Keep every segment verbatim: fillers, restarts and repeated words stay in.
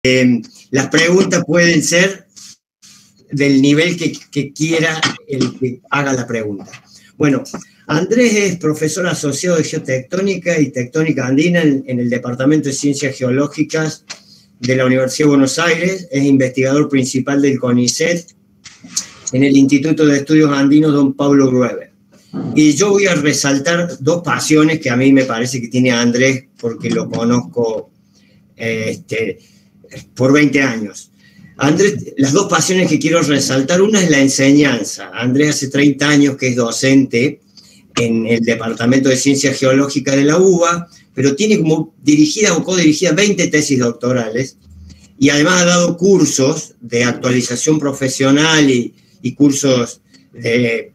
Eh, las preguntas pueden ser del nivel que, que quiera el que haga la pregunta. Bueno, Andrés es profesor asociado de Geotectónica y Tectónica Andina en, en el Departamento de Ciencias Geológicas de la Universidad de Buenos Aires, es investigador principal del CONICET en el Instituto de Estudios Andinos Don Pablo Grueber. Y yo voy a resaltar dos pasiones que a mí me parece que tiene Andrés, porque lo conozco este, por veinte años. Andrés, las dos pasiones que quiero resaltar, una es la enseñanza. Andrés hace treinta años que es docente en el Departamento de Ciencias Geológicas de la U B A, pero tiene como dirigida o codirigida veinte tesis doctorales, y además ha dado cursos de actualización profesional y, y cursos de,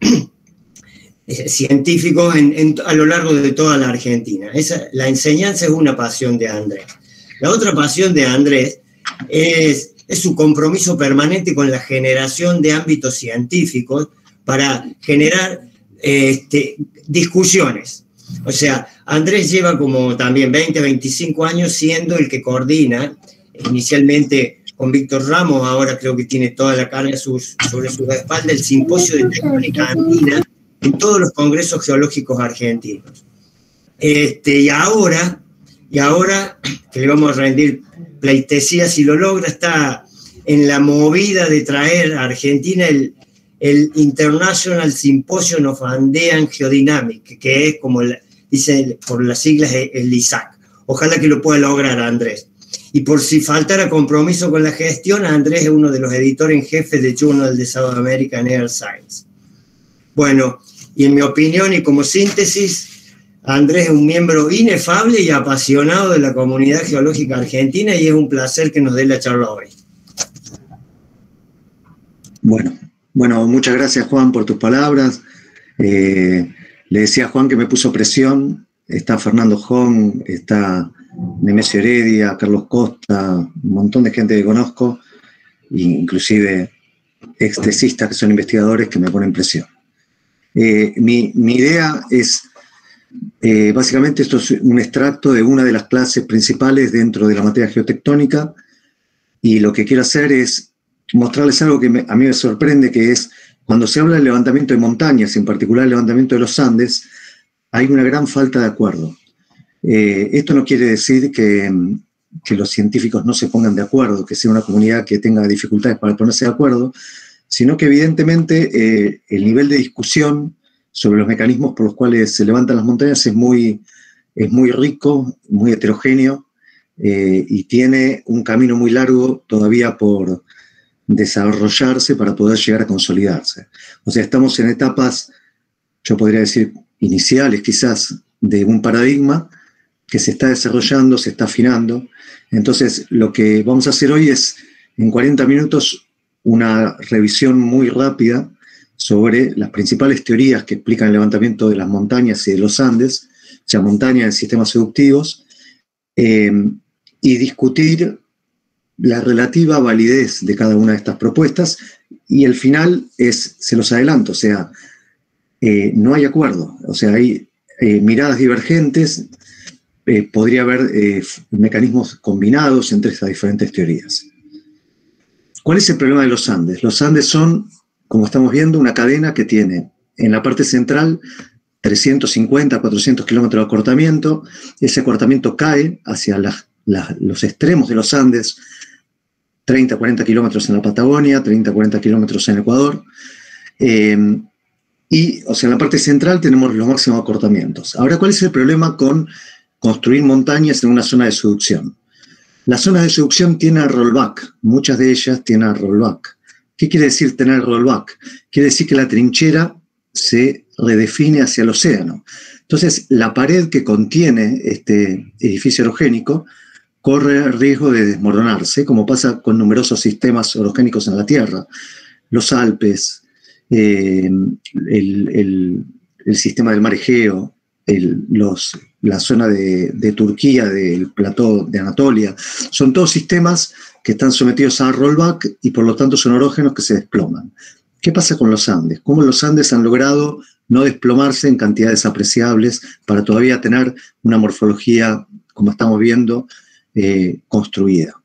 científicos en, en, a lo largo de toda la Argentina. Esa, la enseñanza es una pasión de Andrés. La otra pasión de Andrés es, es su compromiso permanente con la generación de ámbitos científicos para generar este, discusiones. O sea, Andrés lleva como también veinte, veinticinco años siendo el que coordina, inicialmente con Víctor Ramos, ahora creo que tiene toda la carga sus, sobre su espalda, el simposio de tectónica andina en todos los congresos geológicos argentinos. Este, y ahora, y ahora que le vamos a rendir pleitesía, si lo logra, está en la movida de traer a Argentina el, el International Symposium of Andean Geodynamics, que es como la, dice por las siglas el I S A C. Ojalá que lo pueda lograr Andrés. Y por si faltara compromiso con la gestión, Andrés es uno de los editores en jefe de Journal de South American Earth Science. Bueno, y en mi opinión y como síntesis, Andrés es un miembro inefable y apasionado de la comunidad geológica argentina, y es un placer que nos dé la charla hoy. Bueno, bueno, muchas gracias, Juan, por tus palabras. Eh, le decía a Juan que me puso presión. Está Fernando Jón, está Nemesio Heredia, Carlos Costa, un montón de gente que conozco, inclusive extesistas que son investigadores que me ponen presión. Eh, mi, mi idea es, eh, básicamente esto es un extracto de una de las clases principales dentro de la materia geotectónica, y lo que quiero hacer es mostrarles algo que me, a mí me sorprende, que es cuando se habla del levantamiento de montañas, en particular el levantamiento de los Andes, hay una gran falta de acuerdo. Eh, esto no quiere decir que, que los científicos no se pongan de acuerdo, que sea una comunidad que tenga dificultades para ponerse de acuerdo, sino que evidentemente eh, el nivel de discusión sobre los mecanismos por los cuales se levantan las montañas es muy, es muy rico, muy heterogéneo, eh, y tiene un camino muy largo todavía por desarrollarse para poder llegar a consolidarse. O sea, estamos en etapas, yo podría decir, iniciales quizás, de un paradigma que se está desarrollando, se está afinando. Entonces, lo que vamos a hacer hoy es, en cuarenta minutos, una revisión muy rápida sobre las principales teorías que explican el levantamiento de las montañas y de los Andes, o sea, montañas de sistemas seductivos, eh, y discutir la relativa validez de cada una de estas propuestas, y el final es, se los adelanto, o sea, eh, no hay acuerdo, o sea, hay eh, miradas divergentes, eh, podría haber eh, mecanismos combinados entre estas diferentes teorías. ¿Cuál es el problema de los Andes? Los Andes son, como estamos viendo, una cadena que tiene en la parte central trescientos cincuenta, cuatrocientos kilómetros de acortamiento. Ese acortamiento cae hacia la, la, los extremos de los Andes, treinta, cuarenta kilómetros en la Patagonia, treinta, cuarenta kilómetros en Ecuador. Eh, y, o sea, en la parte central tenemos los máximos acortamientos. Ahora, ¿cuál es el problema con construir montañas en una zona de subducción? Las zonas de subducción tienen rollback, muchas de ellas tienen rollback. ¿Qué quiere decir tener rollback? Quiere decir que la trinchera se redefine hacia el océano. Entonces, la pared que contiene este edificio orogénico corre riesgo de desmoronarse, como pasa con numerosos sistemas orogénicos en la Tierra. Los Alpes, eh, el, el, el sistema del mar Egeo, el, los, la zona de, de Turquía, del plató de Anatolia, son todos sistemas que están sometidos a rollback y por lo tanto son orógenos que se desploman. ¿Qué pasa con los Andes? ¿Cómo los Andes han logrado no desplomarse en cantidades apreciables para todavía tener una morfología, como estamos viendo, eh, construida?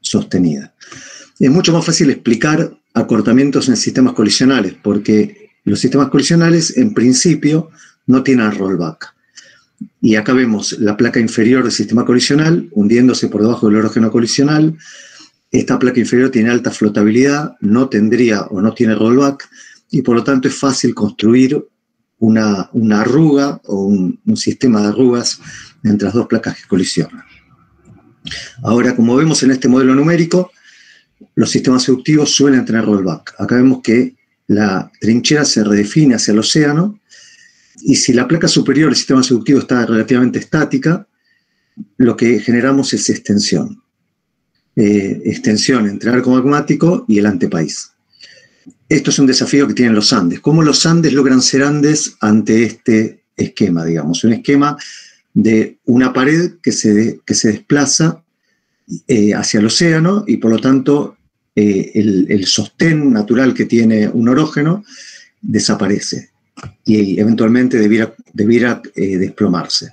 sostenida. Es mucho más fácil explicar acortamientos en sistemas colisionales, porque los sistemas colisionales, en principio, no tienen rollback. Y acá vemos la placa inferior del sistema colisional hundiéndose por debajo del orógeno colisional. Esta placa inferior tiene alta flotabilidad, no tendría o no tiene rollback, y por lo tanto es fácil construir una, una arruga o un, un sistema de arrugas entre las dos placas que colisionan. Ahora, como vemos en este modelo numérico, los sistemas eruptivos suelen tener rollback. Acá vemos que la trinchera se redefine hacia el océano, y si la placa superior del sistema eruptivo está relativamente estática, lo que generamos es extensión. Eh, extensión entre el arco magmático y el antepaís. Esto es un desafío que tienen los Andes. ¿Cómo los Andes logran ser Andes ante este esquema, digamos? Un esquema de una pared que se, que se desplaza eh, hacia el océano y por lo tanto eh, el, el sostén natural que tiene un orógeno desaparece y eventualmente debiera, debiera eh, desplomarse.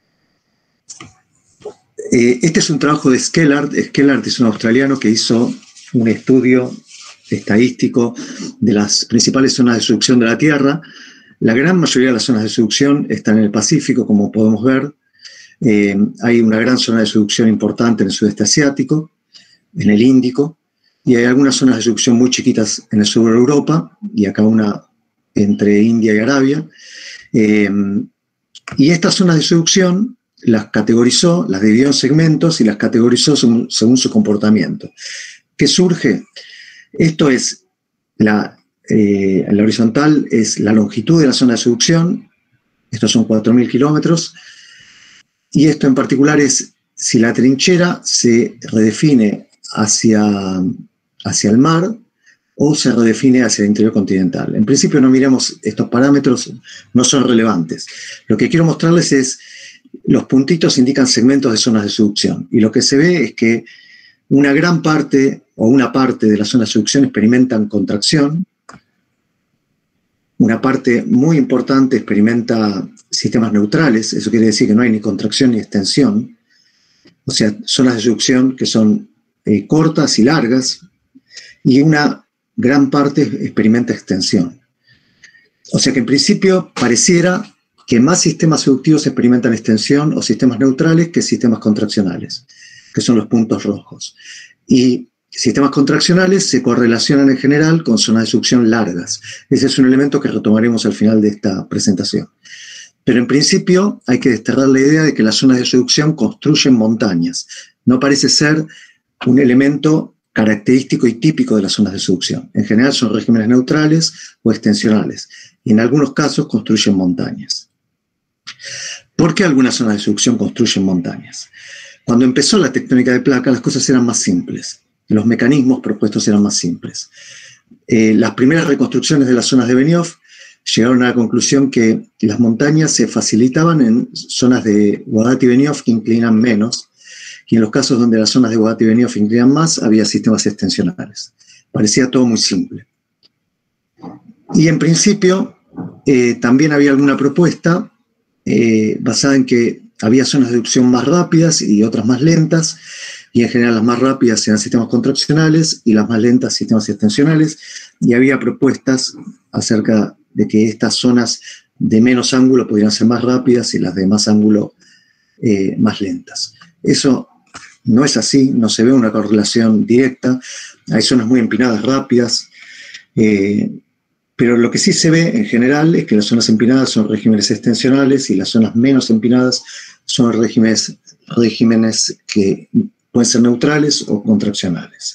Eh, este es un trabajo de Skellard. Skellard es un australiano que hizo un estudio estadístico de las principales zonas de subducción de la Tierra. La gran mayoría de las zonas de subducción están en el Pacífico, como podemos ver. Eh, hay una gran zona de subducción importante en el sudeste asiático, en el Índico, y hay algunas zonas de subducción muy chiquitas en el sur de Europa, y acá una entre India y Arabia. Eh, y estas zonas de subducción las categorizó, las dividió en segmentos y las categorizó según, según su comportamiento. ¿Qué surge? Esto es, la, eh, la horizontal es la longitud de la zona de subducción, estos son cuatro mil kilómetros, y esto en particular es si la trinchera se redefine hacia, hacia el mar o se redefine hacia el interior continental. En principio no miremos estos parámetros, no son relevantes. Lo que quiero mostrarles es, los puntitos indican segmentos de zonas de subducción, y lo que se ve es que una gran parte o una parte de las zonas de subducción experimentan contracción, una parte muy importante experimenta sistemas neutrales, eso quiere decir que no hay ni contracción ni extensión, o sea, zonas de subducción que son eh, cortas y largas, y una gran parte experimenta extensión. O sea que en principio pareciera que más sistemas subductivos experimentan extensión o sistemas neutrales que sistemas contraccionales, que son los puntos rojos. Y sistemas contraccionales se correlacionan en general con zonas de subducción largas. Ese es un elemento que retomaremos al final de esta presentación. Pero en principio hay que desterrar la idea de que las zonas de subducción construyen montañas. No parece ser un elemento característico y típico de las zonas de subducción. En general son regímenes neutrales o extensionales, y en algunos casos construyen montañas. ¿Por qué algunas zonas de subducción construyen montañas? Cuando empezó la tectónica de placas, las cosas eran más simples. Los mecanismos propuestos eran más simples. Eh, las primeras reconstrucciones de las zonas de Benioff llegaron a la conclusión que las montañas se facilitaban en zonas de Guadat y Benioff que inclinan menos, y en los casos donde las zonas de Guadat y Benioff inclinan más, había sistemas extensionales. Parecía todo muy simple. Y en principio, eh, también había alguna propuesta eh, basada en que había zonas de subducción más rápidas y otras más lentas, y en general las más rápidas eran sistemas contraccionales y las más lentas sistemas extensionales, y había propuestas acerca de que estas zonas de menos ángulo podrían ser más rápidas y las de más ángulo eh, más lentas. Eso no es así, no se ve una correlación directa. Hay zonas muy empinadas rápidas, eh, pero lo que sí se ve en general es que las zonas empinadas son regímenes extensionales y las zonas menos empinadas son regímenes, regímenes que pueden ser neutrales o contraccionales.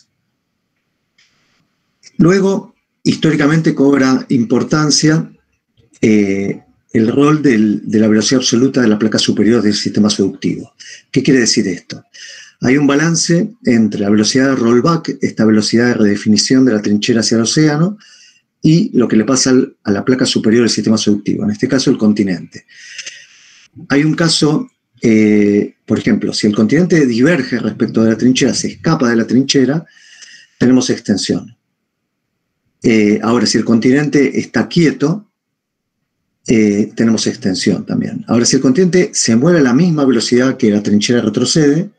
Luego, históricamente cobra importancia eh, el rol del, de la velocidad absoluta de la placa superior del sistema subductivo. ¿Qué quiere decir esto? Hay un balance entre la velocidad de rollback, esta velocidad de redefinición de la trinchera hacia el océano, y lo que le pasa al, a la placa superior del sistema subductivo, en este caso el continente. Hay un caso, eh, por ejemplo, si el continente diverge respecto de la trinchera, se escapa de la trinchera, tenemos extensión. Eh, ahora, si el continente está quieto, eh, tenemos extensión también. Ahora, si el continente se mueve a la misma velocidad que la trinchera retrocede,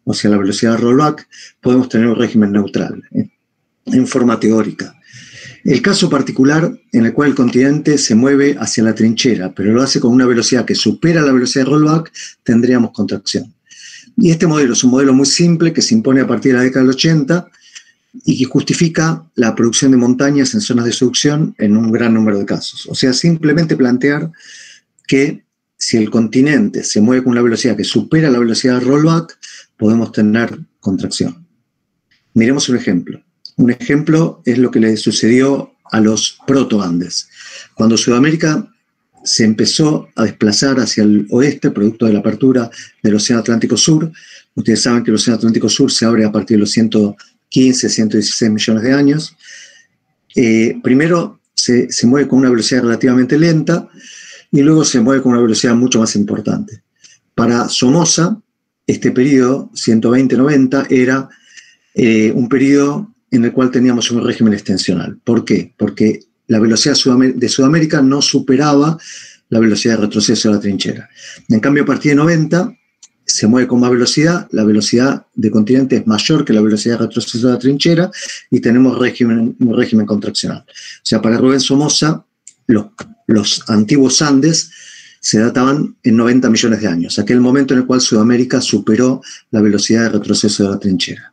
o sea, la velocidad de rollback, podemos tener un régimen neutral, ¿eh? En forma teórica. El caso particular en el cual el continente se mueve hacia la trinchera, pero lo hace con una velocidad que supera la velocidad de rollback, tendríamos contracción. Y este modelo es un modelo muy simple que se impone a partir de la década del ochenta y que justifica la producción de montañas en zonas de subducción en un gran número de casos. O sea, simplemente plantear que si el continente se mueve con una velocidad que supera la velocidad de rollback, podemos tener contracción. Miremos un ejemplo. Un ejemplo es lo que le sucedió a los protoandes. Cuando Sudamérica se empezó a desplazar hacia el oeste, producto de la apertura del Océano Atlántico Sur, ustedes saben que el Océano Atlántico Sur se abre a partir de los ciento quince, ciento dieciséis millones de años. Eh, primero se, se mueve con una velocidad relativamente lenta y luego se mueve con una velocidad mucho más importante. Para Somoza, este periodo, ciento veinte a noventa, era eh, un periodo en el cual teníamos un régimen extensional. ¿Por qué? Porque la velocidad de Sudamérica no superaba la velocidad de retroceso de la trinchera. En cambio, a partir de noventa, se mueve con más velocidad, la velocidad de continente es mayor que la velocidad de retroceso de la trinchera y tenemos régimen, un régimen contraccional. O sea, para Rubén Somoza, los, los antiguos Andes se databan en noventa millones de años, aquel momento en el cual Sudamérica superó la velocidad de retroceso de la trinchera.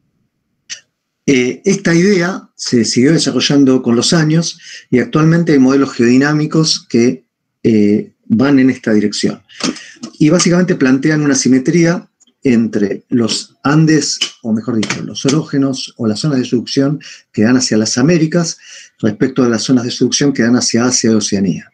Eh, esta idea se siguió desarrollando con los años y actualmente hay modelos geodinámicos que eh, van en esta dirección. Y básicamente plantean una simetría entre los Andes, o mejor dicho, los orógenos o las zonas de subducción que dan hacia las Américas respecto a las zonas de subducción que dan hacia Asia y Oceanía.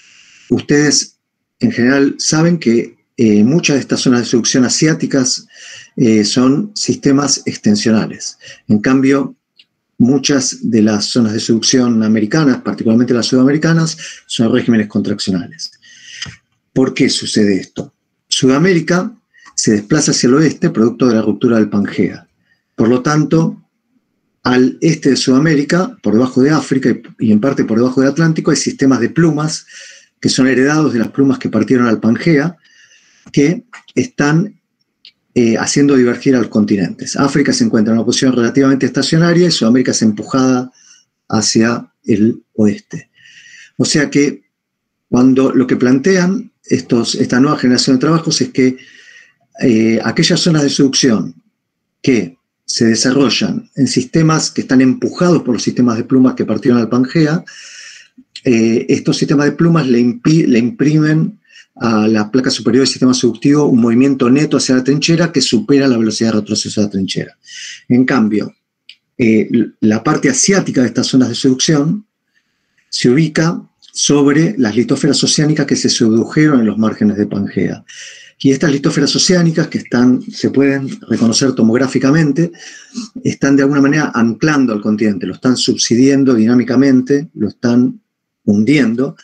Ustedes en general saben que eh, muchas de estas zonas de subducción asiáticas eh, son sistemas extensionales. En cambio, muchas de las zonas de subducción americanas, particularmente las sudamericanas, son regímenes contraccionales. ¿Por qué sucede esto? Sudamérica se desplaza hacia el oeste producto de la ruptura del Pangea. Por lo tanto, al este de Sudamérica, por debajo de África y en parte por debajo del Atlántico, hay sistemas de plumas que son heredados de las plumas que partieron al Pangea, que están eh, haciendo divergir a los continentes. África se encuentra en una posición relativamente estacionaria y Sudamérica es empujada hacia el oeste. O sea que cuando lo que plantean estos, esta nueva generación de trabajos es que eh, aquellas zonas de subducción que se desarrollan en sistemas que están empujados por los sistemas de plumas que partieron al Pangea, eh, estos sistemas de plumas le, impi le imprimen a la placa superior del sistema subductivo un movimiento neto hacia la trinchera que supera la velocidad de retroceso de la trinchera. En cambio, eh, la parte asiática de estas zonas de subducción se ubica sobre las litósferas oceánicas que se subdujeron en los márgenes de Pangea. Y estas litósferas oceánicas, que están, se pueden reconocer tomográficamente, están de alguna manera anclando al continente, lo están subsidiendo dinámicamente, lo están hundiendo,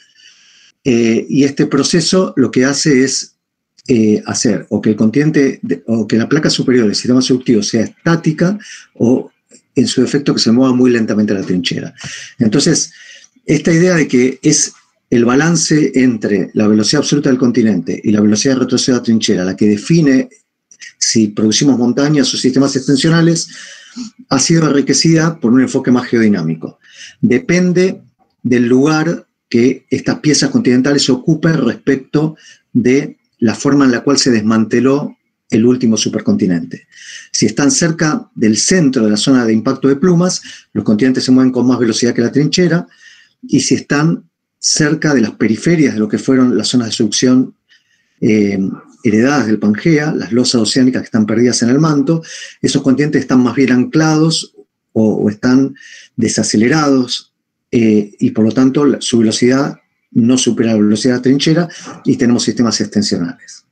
eh, y este proceso lo que hace es eh, hacer o que el continente, de, o que la placa superior del sistema subductivo sea estática, o en su defecto que se mueva muy lentamente a la trinchera. Entonces, esta idea de que es el balance entre la velocidad absoluta del continente y la velocidad de retroceso de la trinchera la que define si producimos montañas o sistemas extensionales, ha sido enriquecida por un enfoque más geodinámico. Depende del lugar que estas piezas continentales ocupen respecto de la forma en la cual se desmanteló el último supercontinente. Si están cerca del centro de la zona de impacto de plumas, los continentes se mueven con más velocidad que la trinchera, y si están cerca de las periferias de lo que fueron las zonas de subducción eh, heredadas del Pangea, las losas oceánicas que están perdidas en el manto, esos continentes están más bien anclados o, o están desacelerados eh, y por lo tanto la, su velocidad no supera la velocidad de la trinchera y tenemos sistemas extensionales.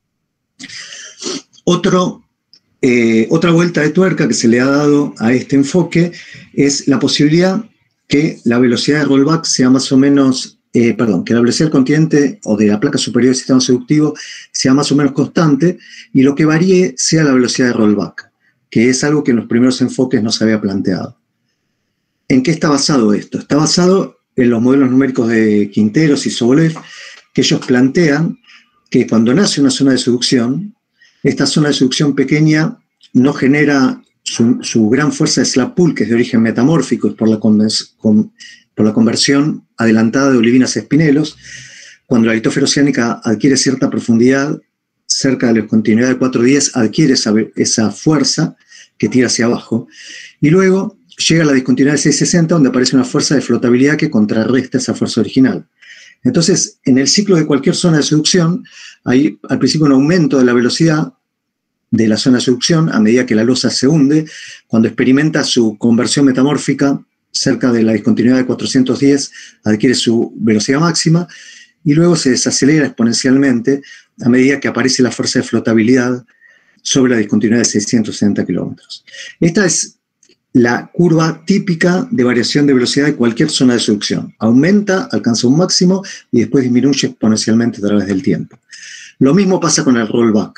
Otro, eh, otra vuelta de tuerca que se le ha dado a este enfoque es la posibilidad que la velocidad de rollback sea más o menos, eh, perdón, que la velocidad del continente o de la placa superior del sistema subductivo sea más o menos constante y lo que varíe sea la velocidad de rollback, que es algo que en los primeros enfoques no se había planteado. ¿En qué está basado esto? Está basado en los modelos numéricos de Quinteros y Sobolev, que ellos plantean que cuando nace una zona de subducción, esta zona de subducción pequeña no genera su, su gran fuerza de slab pull, que es de origen metamórfico, es por la, con, por la conversión adelantada de olivinas a espinelos. Cuando la litósfera oceánica adquiere cierta profundidad, cerca de la continuidad de cuatro diez, adquiere esa, esa fuerza que tira hacia abajo. Y luego llega a la discontinuidad de seiscientos sesenta, donde aparece una fuerza de flotabilidad que contrarresta esa fuerza original. Entonces, en el ciclo de cualquier zona de subducción, hay al principio un aumento de la velocidad de la zona de subducción a medida que la losa se hunde. Cuando experimenta su conversión metamórfica cerca de la discontinuidad de cuatrocientos diez, adquiere su velocidad máxima y luego se desacelera exponencialmente a medida que aparece la fuerza de flotabilidad sobre la discontinuidad de seiscientos sesenta kilómetros. Esta es la curva típica de variación de velocidad de cualquier zona de subducción. Aumenta, alcanza un máximo y después disminuye exponencialmente a través del tiempo. Lo mismo pasa con el rollback.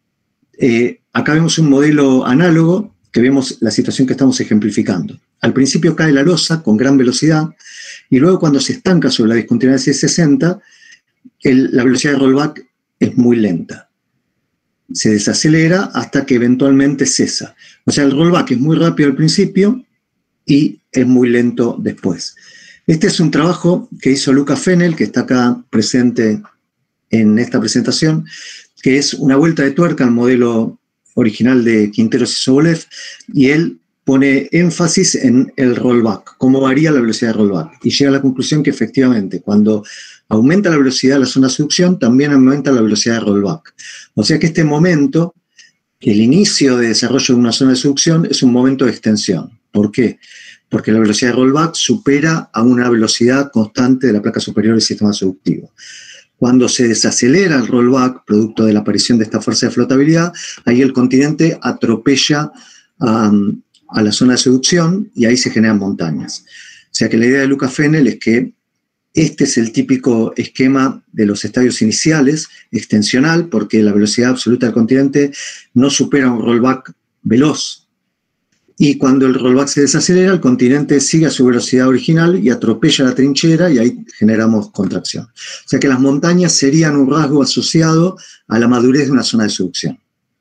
Eh, acá vemos un modelo análogo que vemos la situación que estamos ejemplificando. Al principio cae la losa con gran velocidad y luego cuando se estanca sobre la discontinuidad de seiscientos sesenta, el, la velocidad de rollback es muy lenta. Se desacelera hasta que eventualmente cesa. O sea, el rollback es muy rápido al principio y es muy lento después. Este es un trabajo que hizo Luca Fenel, que está acá presente en esta presentación, que es una vuelta de tuerca al modelo original de Quinteros y Sobolev, y él pone énfasis en el rollback, cómo varía la velocidad de rollback, y llega a la conclusión que efectivamente cuando aumenta la velocidad de la zona de subducción, también aumenta la velocidad de rollback. O sea que este momento, el inicio de desarrollo de una zona de subducción, es un momento de extensión. ¿Por qué? Porque la velocidad de rollback supera a una velocidad constante de la placa superior del sistema subductivo. Cuando se desacelera el rollback, producto de la aparición de esta fuerza de flotabilidad, ahí el continente atropella a, a la zona de subducción y ahí se generan montañas. O sea que la idea de Luca Fenel es que este es el típico esquema de los estadios iniciales, extensional, porque la velocidad absoluta del continente no supera un rollback veloz. Y cuando el rollback se desacelera, el continente sigue a su velocidad original y atropella la trinchera y ahí generamos contracción. O sea que las montañas serían un rasgo asociado a la madurez de una zona de subducción.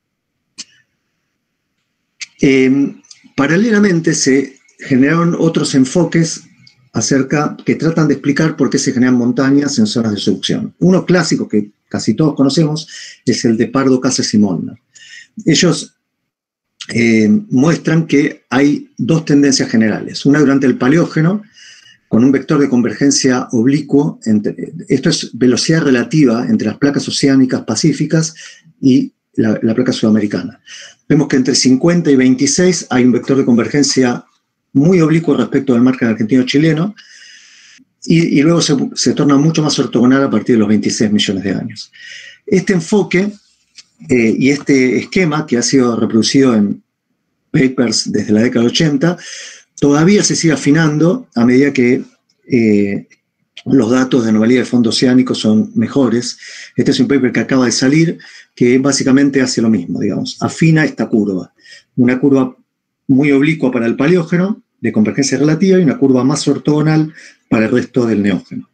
Eh, paralelamente se generaron otros enfoques acerca que tratan de explicar por qué se generan montañas en zonas de subducción. Uno clásico que casi todos conocemos es el de Pardo, Casas y Molnar. Ellos eh, muestran que hay dos tendencias generales. Una durante el Paleógeno, con un vector de convergencia oblicuo, entre, esto es velocidad relativa entre las placas oceánicas pacíficas y la, la placa sudamericana. Vemos que entre cincuenta y veintiséis hay un vector de convergencia muy oblicuo respecto del margen argentino-chileno, y, y luego se, se torna mucho más ortogonal a partir de los veintiséis millones de años. Este enfoque eh, y este esquema, que ha sido reproducido en papers desde la década ochenta, todavía se sigue afinando a medida que eh, los datos de anomalía de fondo oceánico son mejores. Este es un paper que acaba de salir, que básicamente hace lo mismo, digamos, afina esta curva. Una curva muy oblicua para el Paleógeno, de convergencia relativa, y una curva más ortogonal para el resto del Neógeno.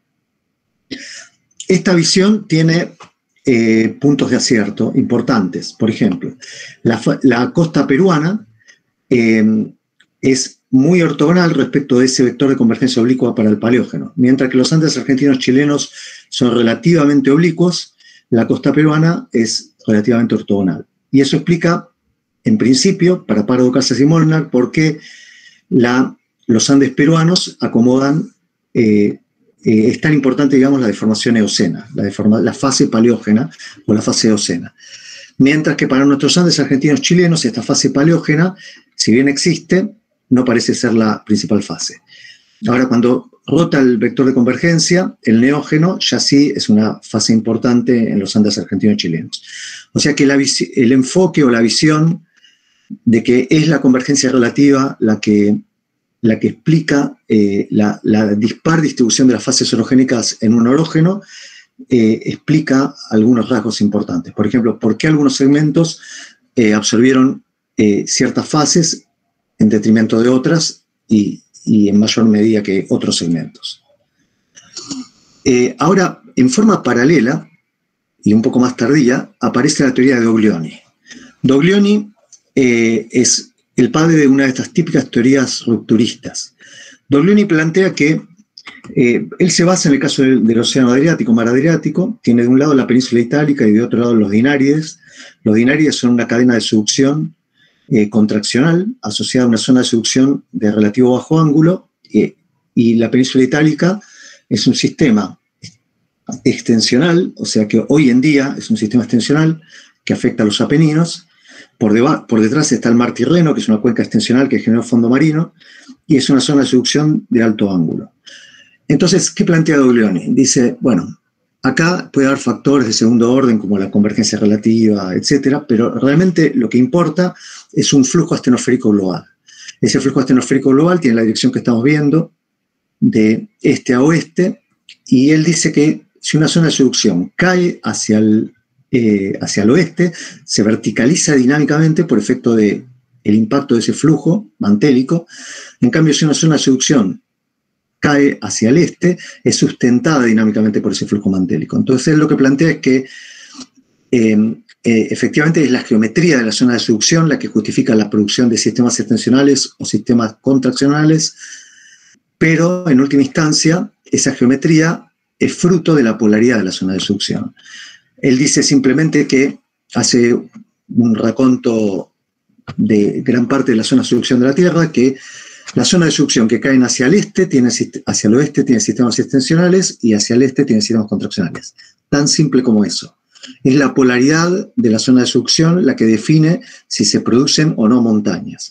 Esta visión tiene eh, puntos de acierto importantes. Por ejemplo, la, la costa peruana eh, es muy ortogonal respecto de ese vector de convergencia oblicua para el Paleógeno. Mientras que los Andes argentinos chilenos son relativamente oblicuos, la costa peruana es relativamente ortogonal. Y eso explica, en principio, para Pardo, Casas y Molnar, por qué la, los Andes peruanos acomodan, eh, eh, es tan importante, digamos, la deformación eocena, la, deforma, la fase paleógena o la fase eocena. Mientras que para nuestros Andes argentinos chilenos, esta fase paleógena, si bien existe, no parece ser la principal fase. Ahora, cuando rota el vector de convergencia, el neógeno ya sí es una fase importante en los Andes argentinos chilenos. O sea que la, el enfoque o la visión de que es la convergencia relativa la que, la que explica eh, la, la dispar distribución de las fases orogénicas en un orógeno, eh, explica algunos rasgos importantes. Por ejemplo, por qué algunos segmentos eh, absorbieron eh, ciertas fases en detrimento de otras y, y en mayor medida que otros segmentos. Eh, ahora, en forma paralela y un poco más tardía, aparece la teoría de Oglioni. Doglioni eh, es el padre de una de estas típicas teorías rupturistas. Doglioni plantea que eh, él se basa en el caso del, del Océano Adriático, Mar Adriático, tiene de un lado la península itálica y de otro lado los dinárides. Los dinárides son una cadena de subducción eh, contraccional asociada a una zona de subducción de relativo bajo ángulo, eh, y la península itálica es un sistema extensional, o sea que hoy en día es un sistema extensional que afecta a los Apeninos. Por, por detrás está el mar Tirreno, que es una cuenca extensional que genera fondo marino, y es una zona de subducción de alto ángulo. Entonces, ¿qué plantea Doglioni? Dice, bueno, acá puede haber factores de segundo orden, como la convergencia relativa, etcétera, pero realmente lo que importa es un flujo astenosférico global. Ese flujo astenosférico global tiene la dirección que estamos viendo, de este a oeste, y él dice que si una zona de subducción cae hacia el Eh, hacia el oeste, se verticaliza dinámicamente por efecto del impacto de ese flujo mantélico. En cambio, si una zona de subducción cae hacia el este, es sustentada dinámicamente por ese flujo mantélico. Entonces, él lo que plantea es que eh, eh, efectivamente es la geometría de la zona de subducción la que justifica la producción de sistemas extensionales o sistemas contraccionales, pero en última instancia, esa geometría es fruto de la polaridad de la zona de subducción. Él dice simplemente que hace un raconto de gran parte de la zona de subducción de la Tierra, que la zona de subducción que caen hacia el este, tiene, hacia el oeste tiene sistemas extensionales y hacia el este tiene sistemas contraccionales. Tan simple como eso. Es la polaridad de la zona de subducción la que define si se producen o no montañas.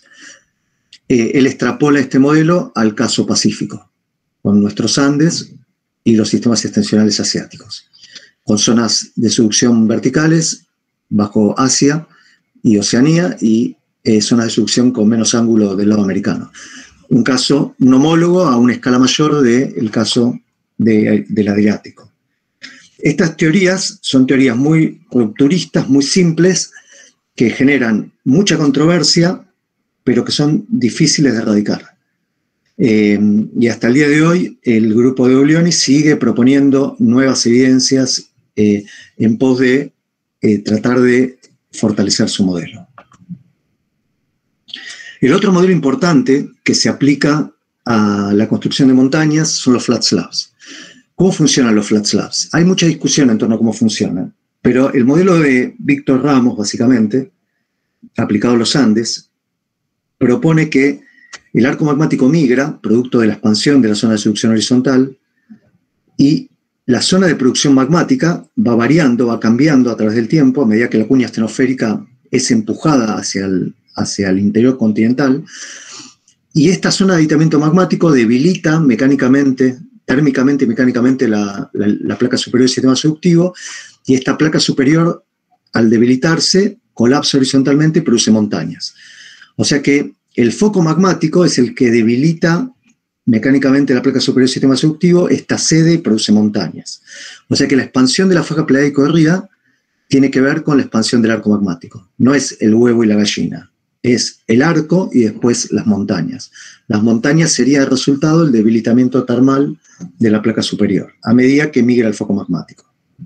Eh, él extrapola este modelo al caso Pacífico, con nuestros Andes y los sistemas extensionales asiáticos, con zonas de subducción verticales bajo Asia y Oceanía, y eh, zonas de subducción con menos ángulo del lado americano. Un caso, un homólogo a una escala mayor del caso de, del Adriático. Estas teorías son teorías muy rupturistas, muy simples, que generan mucha controversia, pero que son difíciles de erradicar. Eh, y hasta el día de hoy, el grupo de Doglioni sigue proponiendo nuevas evidencias Eh, en pos de eh, tratar de fortalecer su modelo. El otro modelo importante que se aplica a la construcción de montañas son los flat slabs. ¿Cómo funcionan los flat slabs? Hay mucha discusión en torno a cómo funcionan, pero el modelo de Víctor Ramos, básicamente, aplicado a los Andes, propone que el arco magmático migra, producto de la expansión de la zona de subducción horizontal, y la zona de producción magmática va variando, va cambiando a través del tiempo, a medida que la cuña astenosférica es empujada hacia el, hacia el interior continental, y esta zona de aditamiento magmático debilita mecánicamente, térmicamente y mecánicamente la, la, la placa superior del sistema subductivo, y esta placa superior, al debilitarse, colapsa horizontalmente y produce montañas. O sea que el foco magmático es el que debilita mecánicamente la placa superior del sistema subductivo, esta cede y produce montañas. O sea que la expansión de la faja pleiadico-de tiene que ver con la expansión del arco magmático. No es el huevo y la gallina, es el arco y después las montañas. Las montañas sería el resultado del debilitamiento termal de la placa superior, a medida que migra el foco magmático.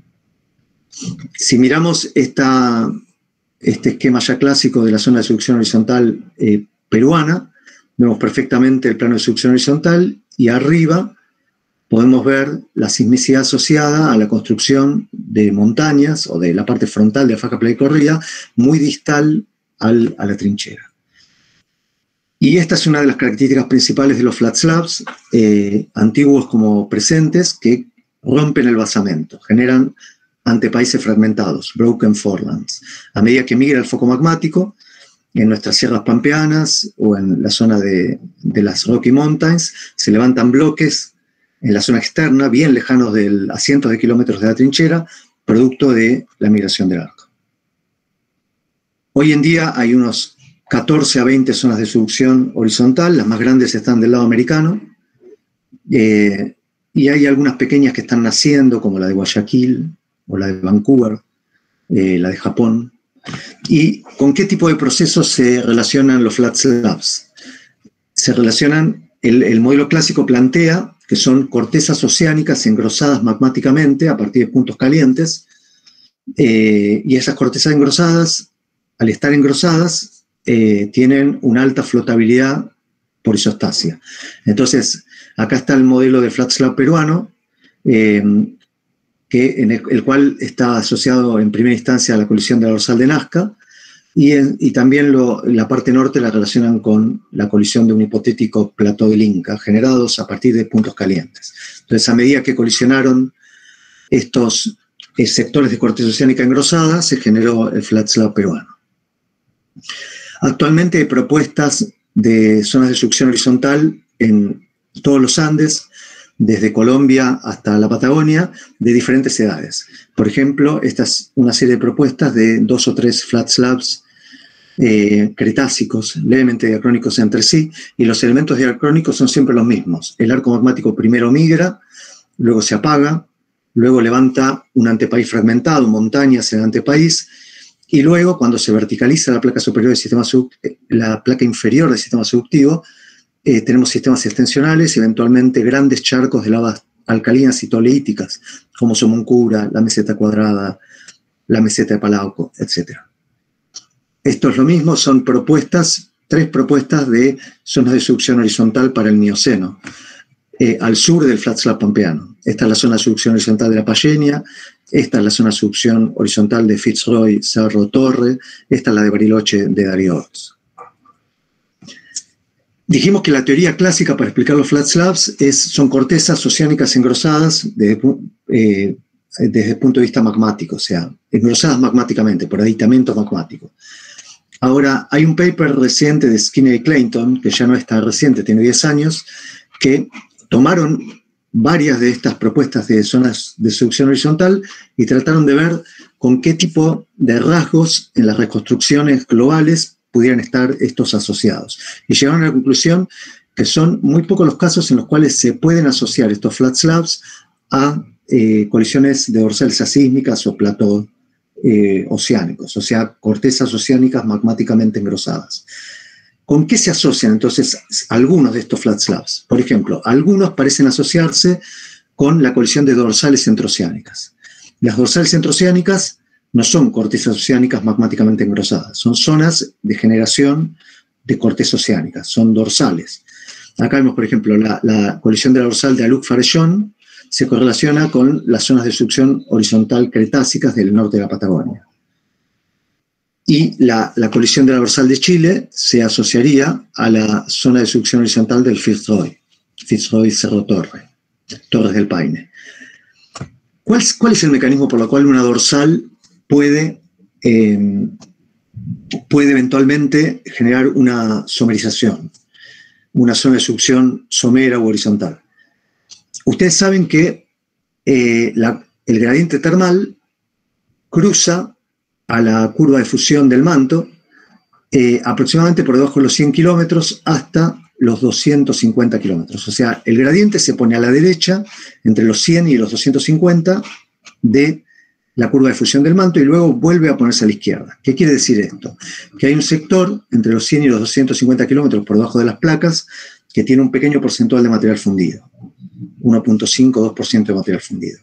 Si miramos esta, este esquema ya clásico de la zona de subducción horizontal eh, peruana, vemos perfectamente el plano de subducción horizontal y arriba podemos ver la sismicidad asociada a la construcción de montañas o de la parte frontal de la faja pleiadico-ría muy distal al, a la trinchera. Y esta es una de las características principales de los flat slabs, eh, antiguos como presentes, que rompen el basamento, generan antepaíses fragmentados, broken forelands. A medida que migra el foco magmático, en nuestras sierras pampeanas o en la zona de, de las Rocky Mountains, se levantan bloques en la zona externa, bien lejanos del, a cientos de kilómetros de la trinchera, producto de la migración del arco. Hoy en día hay unos catorce a veinte zonas de subducción horizontal, las más grandes están del lado americano, eh, y hay algunas pequeñas que están naciendo, como la de Guayaquil o la de Vancouver, eh, la de Japón. ¿Y con qué tipo de procesos se relacionan los flat slabs? Se relacionan, el, el modelo clásico plantea que son cortezas oceánicas engrosadas magmáticamente a partir de puntos calientes, eh, y esas cortezas engrosadas al estar engrosadas, eh, tienen una alta flotabilidad por isostasia. Entonces, acá está el modelo de flat slab peruano, eh, que, en el, el cual está asociado en primera instancia a la colisión de la dorsal de Nazca, y, en, y también lo, la parte norte la relacionan con la colisión de un hipotético plató del Inca, generados a partir de puntos calientes. Entonces, a medida que colisionaron estos eh, sectores de corteza oceánica engrosada, se generó el flat slab peruano. Actualmente hay propuestas de zonas de succión horizontal en todos los Andes, desde Colombia hasta la Patagonia, de diferentes edades. Por ejemplo, esta es una serie de propuestas de dos o tres flat slabs eh, cretácicos, levemente diacrónicos entre sí, y los elementos diacrónicos son siempre los mismos. El arco magmático primero migra, luego se apaga, luego levanta un antepaís fragmentado, montañas en el antepaís, y luego, cuando se verticaliza la placa superior del sistema la placa inferior del sistema subductivo, eh, tenemos sistemas extensionales y eventualmente grandes charcos de lavas alcalinas y toleíticas, como Somoncura, la meseta cuadrada, la meseta de Palauco, etcétera. Esto es lo mismo, son propuestas, tres propuestas de zonas de succión horizontal para el Mioceno, eh, al sur del flat slab pampeano. Esta es la zona de succión horizontal de la Payenia, esta es la zona de succión horizontal de Fitzroy, Cerro Torre, esta es la de Bariloche, de Darío Ortiz. Dijimos que la teoría clásica para explicar los flat slabs es, son cortezas oceánicas engrosadas desde, eh, desde el punto de vista magmático, o sea, engrosadas magmáticamente, por aditamento magmático. Ahora, hay un paper reciente de Skinner y Clayton, que ya no es tan reciente, tiene diez años, que tomaron varias de estas propuestas de zonas de succión horizontal y trataron de ver con qué tipo de rasgos en las reconstrucciones globales pudieran estar estos asociados. Y llegaron a la conclusión que son muy pocos los casos en los cuales se pueden asociar estos flat slabs a eh, colisiones de dorsales asísmicas o platós eh, oceánicos, o sea, cortezas oceánicas magmáticamente engrosadas. ¿Con qué se asocian entonces algunos de estos flat slabs? Por ejemplo, algunos parecen asociarse con la colisión de dorsales centroceánicas. Las dorsales centroceánicas no son cortezas oceánicas magmáticamente engrosadas, son zonas de generación de corteza oceánica, son dorsales. Acá vemos, por ejemplo, la, la colisión de la dorsal de Aluc-Farellón se correlaciona con las zonas de succión horizontal cretácicas del norte de la Patagonia. Y la, la colisión de la dorsal de Chile se asociaría a la zona de succión horizontal del Fitzroy, Fitzroy Cerro Torre, Torres del Paine. ¿Cuál, ¿Cuál es el mecanismo por el cual una dorsal puede, eh, puede eventualmente generar una somerización, una zona de succión somera u horizontal? Ustedes saben que eh, la, el gradiente termal cruza a la curva de fusión del manto, eh, aproximadamente por debajo de los cien kilómetros hasta los doscientos cincuenta kilómetros. O sea, el gradiente se pone a la derecha, entre los cien y los doscientos cincuenta de la curva de fusión del manto, y luego vuelve a ponerse a la izquierda. ¿Qué quiere decir esto? Que hay un sector entre los cien y los doscientos cincuenta kilómetros por debajo de las placas que tiene un pequeño porcentual de material fundido, uno punto cinco a dos por ciento de material fundido.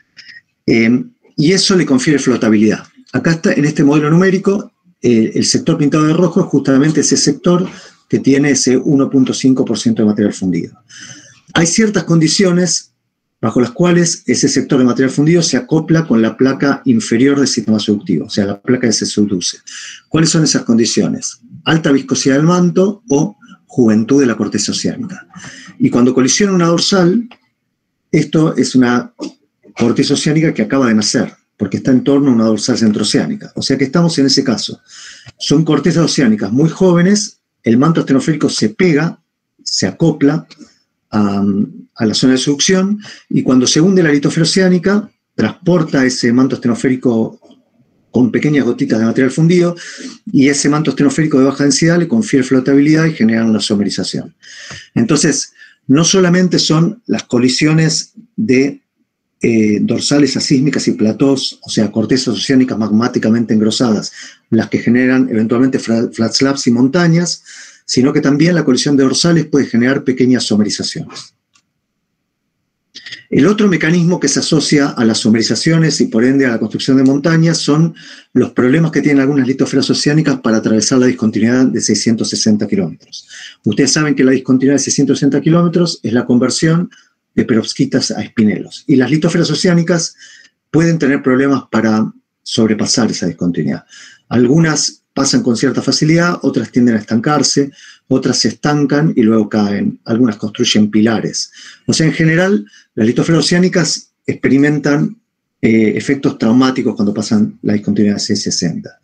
Eh, y eso le confiere flotabilidad. Acá está, en este modelo numérico, eh, el sector pintado de rojo es justamente ese sector que tiene ese uno punto cinco por ciento de material fundido. Hay ciertas condiciones bajo las cuales ese sector de material fundido se acopla con la placa inferior del sistema subductivo, o sea, la placa que se subduce. ¿Cuáles son esas condiciones? Alta viscosidad del manto o juventud de la corteza oceánica. Y cuando colisiona una dorsal, esto es una corteza oceánica que acaba de nacer, porque está en torno a una dorsal centroceánica. O sea que estamos en ese caso. Son cortezas oceánicas muy jóvenes, el manto astenoférico se pega, se acopla a, a la zona de succión, y cuando se hunde la litosfera oceánica, transporta ese manto astenoférico con pequeñas gotitas de material fundido, y ese manto astenoférico de baja densidad le confiere flotabilidad y genera una somerización. Entonces, no solamente son las colisiones de Eh, dorsales asísmicas y platós, o sea, cortezas oceánicas magmáticamente engrosadas, las que generan eventualmente flat slabs y montañas, sino que también la colisión de dorsales puede generar pequeñas somerizaciones. El otro mecanismo que se asocia a las somerizaciones y por ende a la construcción de montañas son los problemas que tienen algunas litosferas oceánicas para atravesar la discontinuidad de seiscientos sesenta kilómetros. Ustedes saben que la discontinuidad de seiscientos sesenta kilómetros es la conversión de perovskitas a espinelos. Y las litosferas oceánicas pueden tener problemas para sobrepasar esa discontinuidad. Algunas pasan con cierta facilidad, otras tienden a estancarse, otras se estancan y luego caen, algunas construyen pilares. O sea, en general, las litosferas oceánicas experimentan eh, efectos traumáticos cuando pasan la discontinuidad de seiscientos sesenta.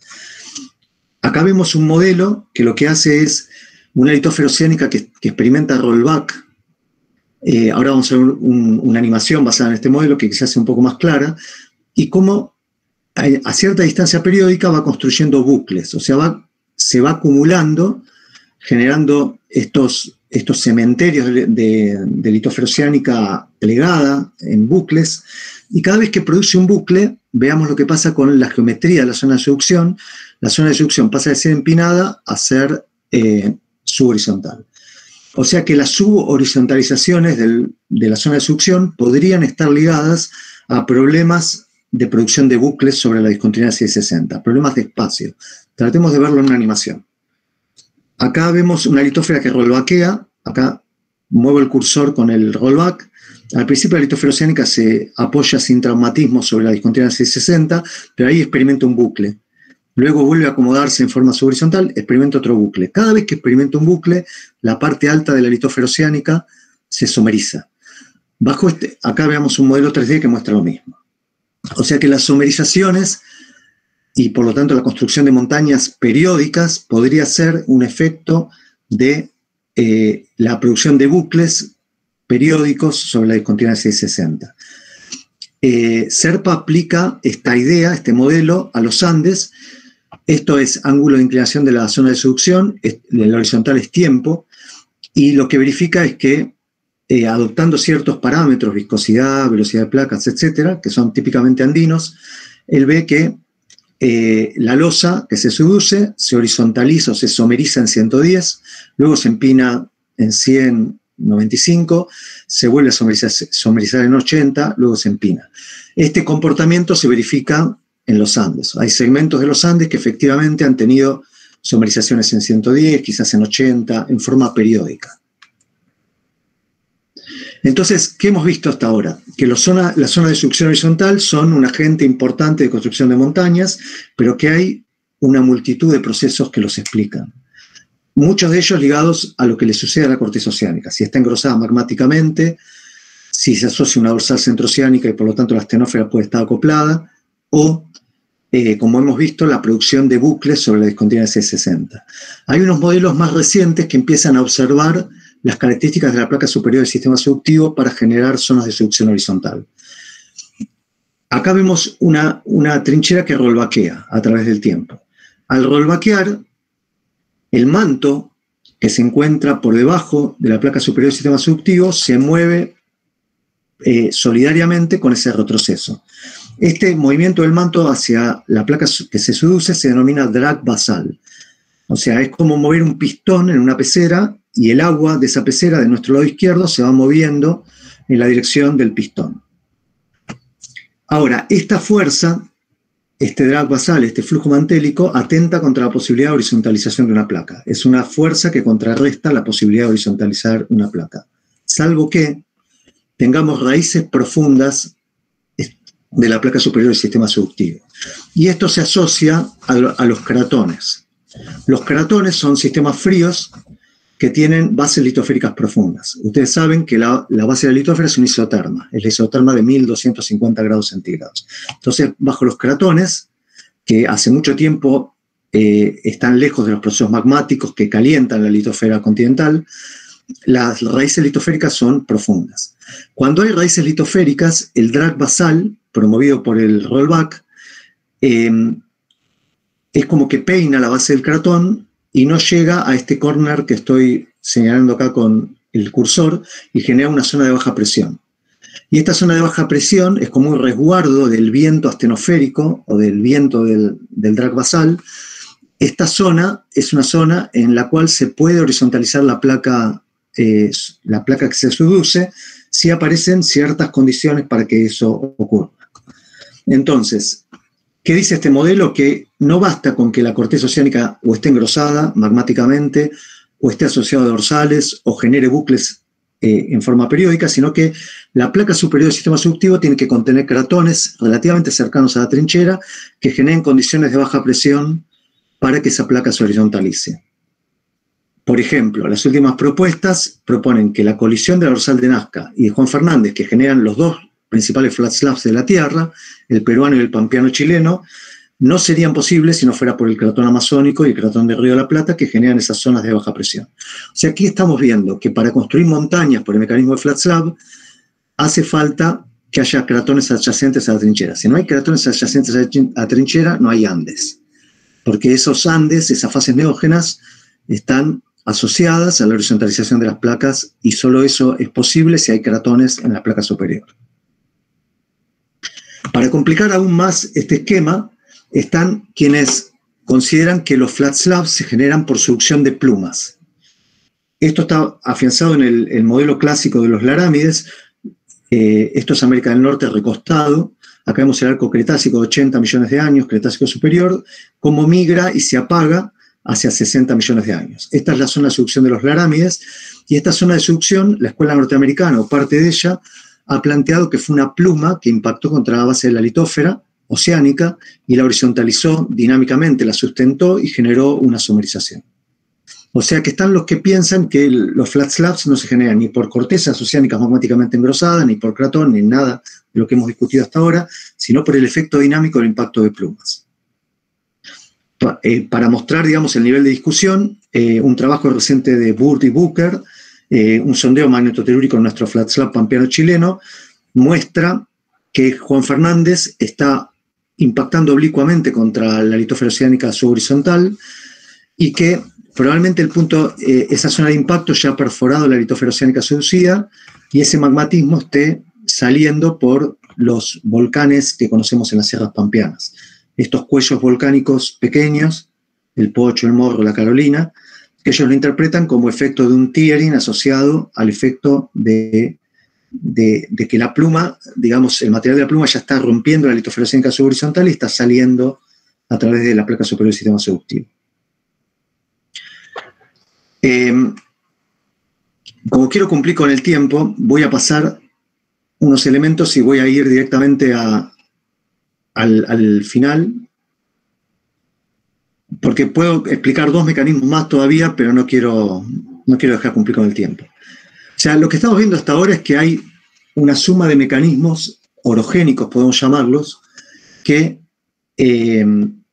Acá vemos un modelo que lo que hace es una litosfera oceánica que, que experimenta rollback. Eh, ahora vamos a ver un, una animación basada en este modelo que quizás sea un poco más clara, y cómo a, a cierta distancia periódica va construyendo bucles, o sea, va, se va acumulando, generando estos, estos cementerios de, de, de litosfera oceánica plegada en bucles, y cada vez que produce un bucle, veamos lo que pasa con la geometría de la zona de subducción. La zona de subducción pasa de ser empinada a ser eh, subhorizontal. O sea que las subhorizontalizaciones del, de la zona de subducción podrían estar ligadas a problemas de producción de bucles sobre la discontinuidad seiscientos sesenta, problemas de espacio. Tratemos de verlo en una animación. Acá vemos una litosfera que rollbackea, acá muevo el cursor con el rollback. Al principio la litosfera oceánica se apoya sin traumatismo sobre la discontinuidad seiscientos sesenta, pero ahí experimenta un bucle. Luego vuelve a acomodarse en forma subhorizontal, experimenta otro bucle. Cada vez que experimenta un bucle, la parte alta de la litosfera oceánica se someriza. Bajo este, acá veamos un modelo tres D que muestra lo mismo. O sea que las somerizaciones y por lo tanto la construcción de montañas periódicas podría ser un efecto de eh, la producción de bucles periódicos sobre la discontinuidad seiscientos sesenta. Eh, SERPA aplica esta idea, este modelo, a los Andes. Esto es ángulo de inclinación de la zona de subducción, el horizontal es tiempo, y lo que verifica es que eh, adoptando ciertos parámetros, viscosidad, velocidad de placas, etcétera, que son típicamente andinos, él ve que eh, la losa que se subduce se horizontaliza o se someriza en ciento diez, luego se empina en cien, noventa y cinco, se vuelve a somerizar, somerizar en ochenta, luego se empina. Este comportamiento se verifica en los Andes. Hay segmentos de los Andes que efectivamente han tenido somerizaciones en ciento diez, quizás en ochenta, en forma periódica. Entonces, ¿qué hemos visto hasta ahora? Que la zona, la zona de subducción horizontal son un agente importante de construcción de montañas, pero que hay una multitud de procesos que los explican. Muchos de ellos ligados a lo que le sucede a la corteza oceánica. Si está engrosada magmáticamente, si se asocia una dorsal centroceánica y por lo tanto la astenósfera puede estar acoplada, o, eh, como hemos visto, la producción de bucles sobre la discontinuidad seiscientos sesenta. Hay unos modelos más recientes que empiezan a observar las características de la placa superior del sistema subductivo para generar zonas de subducción horizontal. Acá vemos una, una trinchera que rollbackea a través del tiempo. Al rollbackear, el manto que se encuentra por debajo de la placa superior del sistema subductivo se mueve eh, solidariamente con ese retroceso. Este movimiento del manto hacia la placa que se subduce se denomina drag basal. O sea, es como mover un pistón en una pecera y el agua de esa pecera de nuestro lado izquierdo se va moviendo en la dirección del pistón. Ahora, esta fuerza, este drag basal, este flujo mantélico, atenta contra la posibilidad de horizontalización de una placa. Es una fuerza que contrarresta la posibilidad de horizontalizar una placa. Salvo que tengamos raíces profundas de la placa superior del sistema subductivo. Y esto se asocia a, a los cratones. Los cratones son sistemas fríos que tienen bases litosféricas profundas. Ustedes saben que la, la base de la litosfera es una isoterma, es la isoterma de mil doscientos cincuenta grados centígrados. Entonces, bajo los cratones, que hace mucho tiempo eh, están lejos de los procesos magmáticos que calientan la litosfera continental, las raíces litosféricas son profundas. Cuando hay raíces litosféricas, el drag basal, promovido por el rollback, eh, es como que peina la base del cratón y no llega a este corner que estoy señalando acá con el cursor y genera una zona de baja presión. Y esta zona de baja presión es como un resguardo del viento astenoférico o del viento del, del drag basal. Esta zona es una zona en la cual se puede horizontalizar la placa eh, la placa que se subduce, sí aparecen ciertas condiciones para que eso ocurra. Entonces, ¿qué dice este modelo? Que no basta con que la corteza oceánica o esté engrosada magmáticamente, o esté asociada a dorsales, o genere bucles eh, en forma periódica, sino que la placa superior del sistema subductivo tiene que contener cratones relativamente cercanos a la trinchera que generen condiciones de baja presión para que esa placa se horizontalice. Por ejemplo, las últimas propuestas proponen que la colisión de la dorsal de Nazca y de Juan Fernández, que generan los dos principales flat slabs de la Tierra, el peruano y el pampeano chileno, no serían posibles si no fuera por el cratón amazónico y el cratón de Río de la Plata, que generan esas zonas de baja presión. O sea, aquí estamos viendo que para construir montañas por el mecanismo de flat slab, hace falta que haya cratones adyacentes a la trinchera. Si no hay cratones adyacentes a la trinchera, no hay Andes. Porque esos Andes, esas fases neógenas, están asociadas a la horizontalización de las placas y solo eso es posible si hay cratones en la placa superior. Para complicar aún más este esquema, están quienes consideran que los flat slabs se generan por succión de plumas. Esto está afianzado en el, el modelo clásico de los larámides. Eh, esto es América del Norte recostado. Acá vemos el arco cretácico de ochenta millones de años, cretácico superior, cómo migra y se apaga hacia sesenta millones de años. Esta es la zona de succión de los larámides, y esta zona de succión, la escuela norteamericana o parte de ella, ha planteado que fue una pluma que impactó contra la base de la litósfera oceánica y la horizontalizó dinámicamente, la sustentó y generó una somerización. O sea que están los que piensan que el, los flat slabs no se generan ni por cortezas oceánicas magmáticamente engrosadas, ni por cratón, ni nada de lo que hemos discutido hasta ahora, sino por el efecto dinámico del impacto de plumas. Pa, eh, para mostrar, digamos, el nivel de discusión, eh, un trabajo reciente de Burt y Booker, eh, un sondeo magnetotelúrico en nuestro flat slab pampeano chileno, muestra que Juan Fernández está impactando oblicuamente contra la litósfera oceánica subhorizontal y que probablemente el punto, eh, esa zona de impacto ya ha perforado la litósfera oceánica subducida y ese magmatismo esté saliendo por los volcanes que conocemos en las sierras pampeanas. Estos cuellos volcánicos pequeños, el Pocho, el Morro, la Carolina, que ellos lo interpretan como efecto de un tearing asociado al efecto de, de, de que la pluma, digamos, el material de la pluma ya está rompiendo la litósfera oceánica subhorizontal y está saliendo a través de la placa superior del sistema subductivo. Eh, como quiero cumplir con el tiempo, voy a pasar unos elementos y voy a ir directamente a, al, al final, porque puedo explicar dos mecanismos más todavía, pero no quiero, no quiero dejar cumplir con el tiempo. O sea, lo que estamos viendo hasta ahora es que hay una suma de mecanismos orogénicos, podemos llamarlos, que, eh,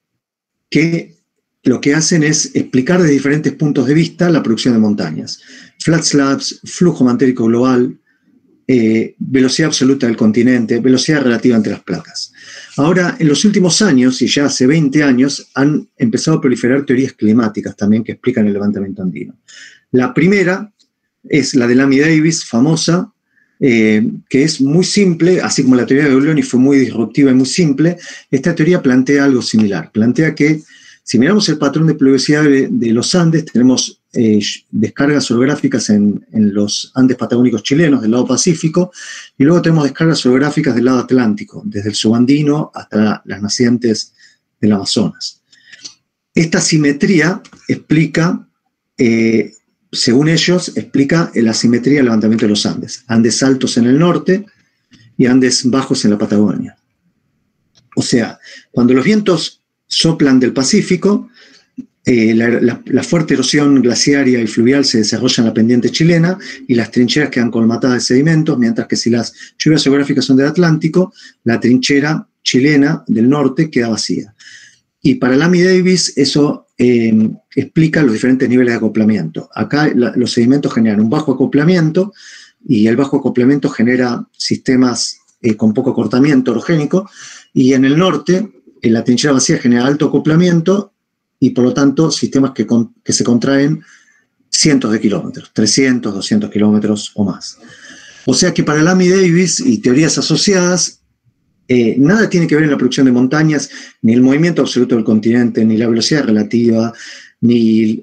que lo que hacen es explicar desde diferentes puntos de vista la producción de montañas. Flat slabs, flujo mantérico global, eh, velocidad absoluta del continente, velocidad relativa entre las placas. Ahora, en los últimos años, y ya hace veinte años, han empezado a proliferar teorías climáticas también que explican el levantamiento andino. La primera es la de Lamy Davis, famosa, eh, que es muy simple, así como la teoría de Giuliani fue muy disruptiva y muy simple. Esta teoría plantea algo similar. Plantea que si miramos el patrón de pluviosidad de, de los Andes, tenemos eh, descargas orográficas en, en los Andes patagónicos chilenos del lado Pacífico, y luego tenemos descargas orográficas del lado Atlántico, desde el subandino hasta las nacientes del Amazonas. Esta simetría explica, eh, según ellos, explica la simetría del levantamiento de los Andes. Andes altos en el norte y Andes bajos en la Patagonia. O sea, cuando los vientos soplan del Pacífico, eh, la, la, la fuerte erosión glaciaria y fluvial se desarrolla en la pendiente chilena y las trincheras quedan colmatadas de sedimentos, mientras que si las lluvias geográficas son del Atlántico, la trinchera chilena del norte queda vacía. Y para Lamy Davis eso eh, explica los diferentes niveles de acoplamiento. Acá la, los sedimentos generan un bajo acoplamiento y el bajo acoplamiento genera sistemas eh, con poco acortamiento orogénico, y en el norte en la trinchera vacía genera alto acoplamiento y por lo tanto sistemas que, con, que se contraen cientos de kilómetros, trescientos, doscientos kilómetros o más. O sea que para Lamy Davis y teorías asociadas, eh, nada tiene que ver en la producción de montañas, ni el movimiento absoluto del continente, ni la velocidad relativa, ni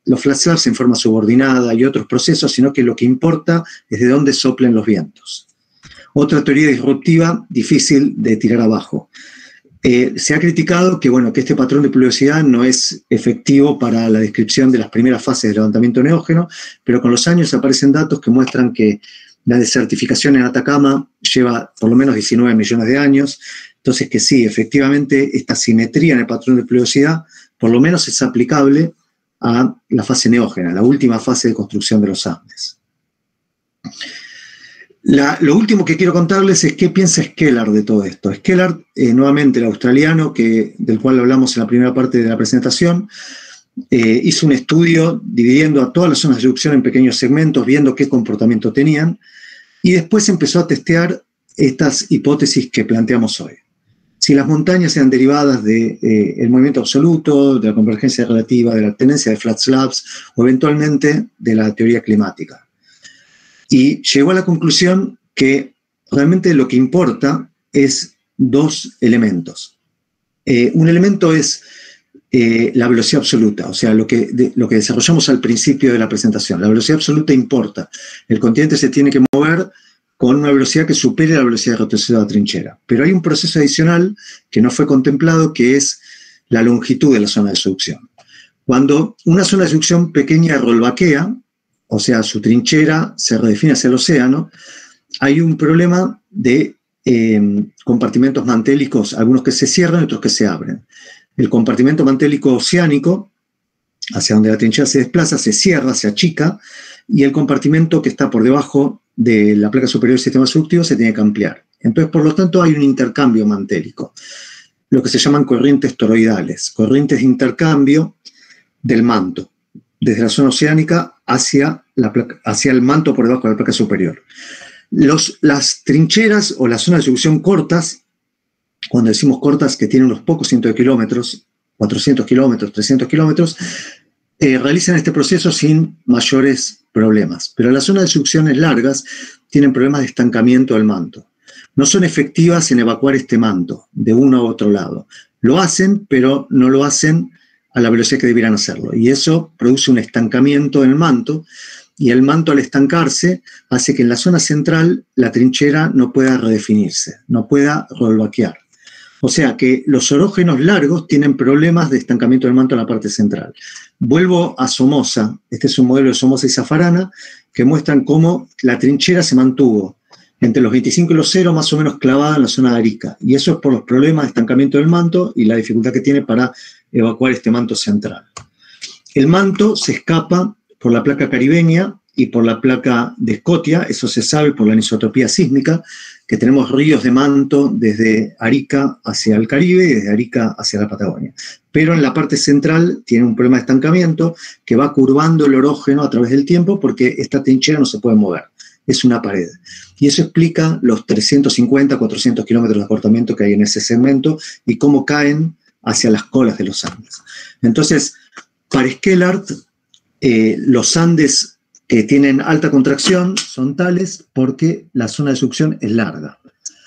los flat slabs en forma subordinada y otros procesos, sino que lo que importa es de dónde soplen los vientos. Otra teoría disruptiva difícil de tirar abajo. Eh, se ha criticado que, bueno, que este patrón de pluviosidad no es efectivo para la descripción de las primeras fases del levantamiento neógeno, pero con los años aparecen datos que muestran que la desertificación en Atacama lleva por lo menos diecinueve millones de años, entonces que sí, efectivamente, esta simetría en el patrón de pluviosidad por lo menos es aplicable a la fase neógena, la última fase de construcción de los Andes. La, lo último que quiero contarles es qué piensa Szkelard de todo esto. Szkelard, eh, nuevamente el australiano, que, del cual hablamos en la primera parte de la presentación, eh, hizo un estudio dividiendo a todas las zonas de erupción en pequeños segmentos, viendo qué comportamiento tenían, y después empezó a testear estas hipótesis que planteamos hoy. Si las montañas eran derivadas del de, eh, movimiento absoluto, de la convergencia relativa, de la tendencia de flat slabs, o eventualmente de la teoría climática. Y llegó a la conclusión que realmente lo que importa es dos elementos. Eh, un elemento es eh, la velocidad absoluta, o sea, lo que, de, lo que desarrollamos al principio de la presentación. La velocidad absoluta importa. El continente se tiene que mover con una velocidad que supere la velocidad de retroceso de la trinchera. Pero hay un proceso adicional que no fue contemplado, que es la longitud de la zona de subducción. Cuando una zona de subducción pequeña rollbackea, o sea, su trinchera se redefine hacia el océano, hay un problema de eh, compartimentos mantélicos, algunos que se cierran y otros que se abren. El compartimento mantélico oceánico, hacia donde la trinchera se desplaza, se cierra, se achica, y el compartimento que está por debajo de la placa superior del sistema subductivo se tiene que ampliar. Entonces, por lo tanto, hay un intercambio mantélico, lo que se llaman corrientes toroidales, corrientes de intercambio del manto, desde la zona oceánica hacia, la placa, hacia el manto por debajo de la placa superior. Los, las trincheras o las zonas de subducción cortas, cuando decimos cortas que tienen unos pocos cientos de kilómetros, cuatrocientos kilómetros, trescientos kilómetros, eh, realizan este proceso sin mayores problemas. Pero las zonas de subducciones largas tienen problemas de estancamiento del manto. No son efectivas en evacuar este manto de uno a otro lado. Lo hacen, pero no lo hacen a la velocidad que debieran hacerlo. Y eso produce un estancamiento en el manto, y el manto al estancarse hace que en la zona central la trinchera no pueda redefinirse, no pueda rollbackear. O sea que los orógenos largos tienen problemas de estancamiento del manto en la parte central. Vuelvo a Somoza. Este es un modelo de Somoza y Zaffarana que muestran cómo la trinchera se mantuvo entre los veinticinco y los cero, más o menos clavada en la zona de Arica. Y eso es por los problemas de estancamiento del manto y la dificultad que tiene para evacuar este manto central. El manto se escapa por la placa caribeña y por la placa de Escotia, eso se sabe por la anisotropía sísmica, que tenemos ríos de manto desde Arica hacia el Caribe y desde Arica hacia la Patagonia. Pero en la parte central tiene un problema de estancamiento que va curvando el orógeno a través del tiempo porque esta trinchera no se puede mover, es una pared. Y eso explica los trescientos cincuenta, cuatrocientos kilómetros de acortamiento que hay en ese segmento y cómo caen hacia las colas de los Andes. Entonces, para Szkelard, eh, los Andes que tienen alta contracción son tales porque la zona de subducción es larga.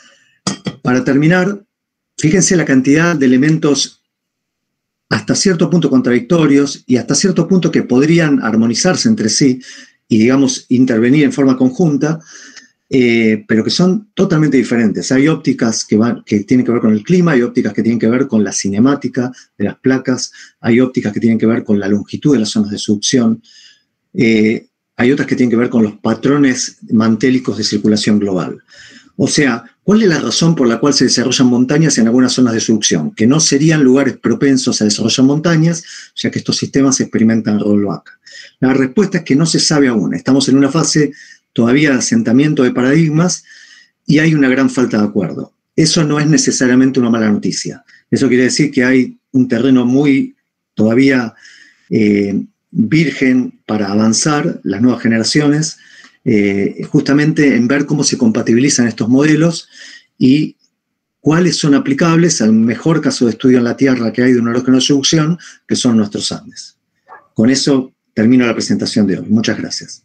Para terminar, fíjense la cantidad de elementos hasta cierto punto contradictorios y hasta cierto punto que podrían armonizarse entre sí y, digamos, intervenir en forma conjunta, eh, pero que son totalmente diferentes. Hay ópticas que, van, que tienen que ver con el clima, hay ópticas que tienen que ver con la cinemática de las placas, hay ópticas que tienen que ver con la longitud de las zonas de subducción, eh, hay otras que tienen que ver con los patrones mantélicos de circulación global. O sea, ¿cuál es la razón por la cual se desarrollan montañas en algunas zonas de subducción? Que no serían lugares propensos a desarrollar montañas, ya que estos sistemas experimentan rollback. La respuesta es que no se sabe aún. Estamos en una fase todavía de asentamiento de paradigmas y hay una gran falta de acuerdo. Eso no es necesariamente una mala noticia. Eso quiere decir que hay un terreno muy todavía eh, virgen para avanzar, las nuevas generaciones, eh, justamente en ver cómo se compatibilizan estos modelos y cuáles son aplicables al mejor caso de estudio en la Tierra que hay de un orógeno de subducción, que son nuestros Andes. Con eso termino la presentación de hoy. Muchas gracias.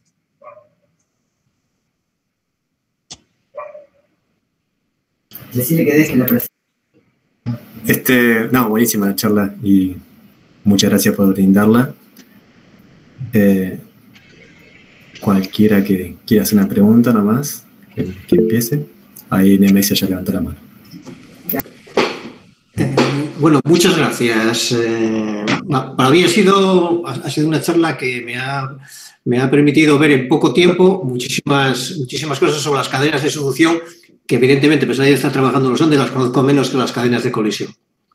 Decirle que deje la presentación. Este, no, buenísima la charla y muchas gracias por brindarla. Eh, cualquiera que quiera hacer una pregunta nomás, que, que empiece. Ahí Nemesia ya levantó la mano. Eh, bueno, muchas gracias. Eh, para mí ha sido, ha sido una charla que me ha, me ha permitido ver en poco tiempo muchísimas, muchísimas cosas sobre las cadenas de solución que evidentemente, pues nadie está trabajando en los Andes, las conozco menos que las cadenas de colisión.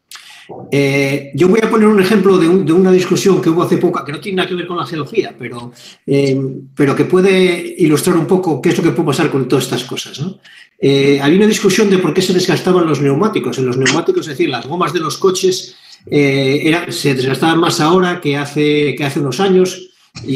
Eh, yo voy a poner un ejemplo de, un, de una discusión que hubo hace poco, que no tiene nada que ver con la geología, pero, eh, pero que puede ilustrar un poco qué es lo que puede pasar con todas estas cosas, ¿no? Eh, había una discusión de por qué se desgastaban los neumáticos. En los neumáticos, es decir, las gomas de los coches eh, era, se desgastaban más ahora que hace, que hace unos años.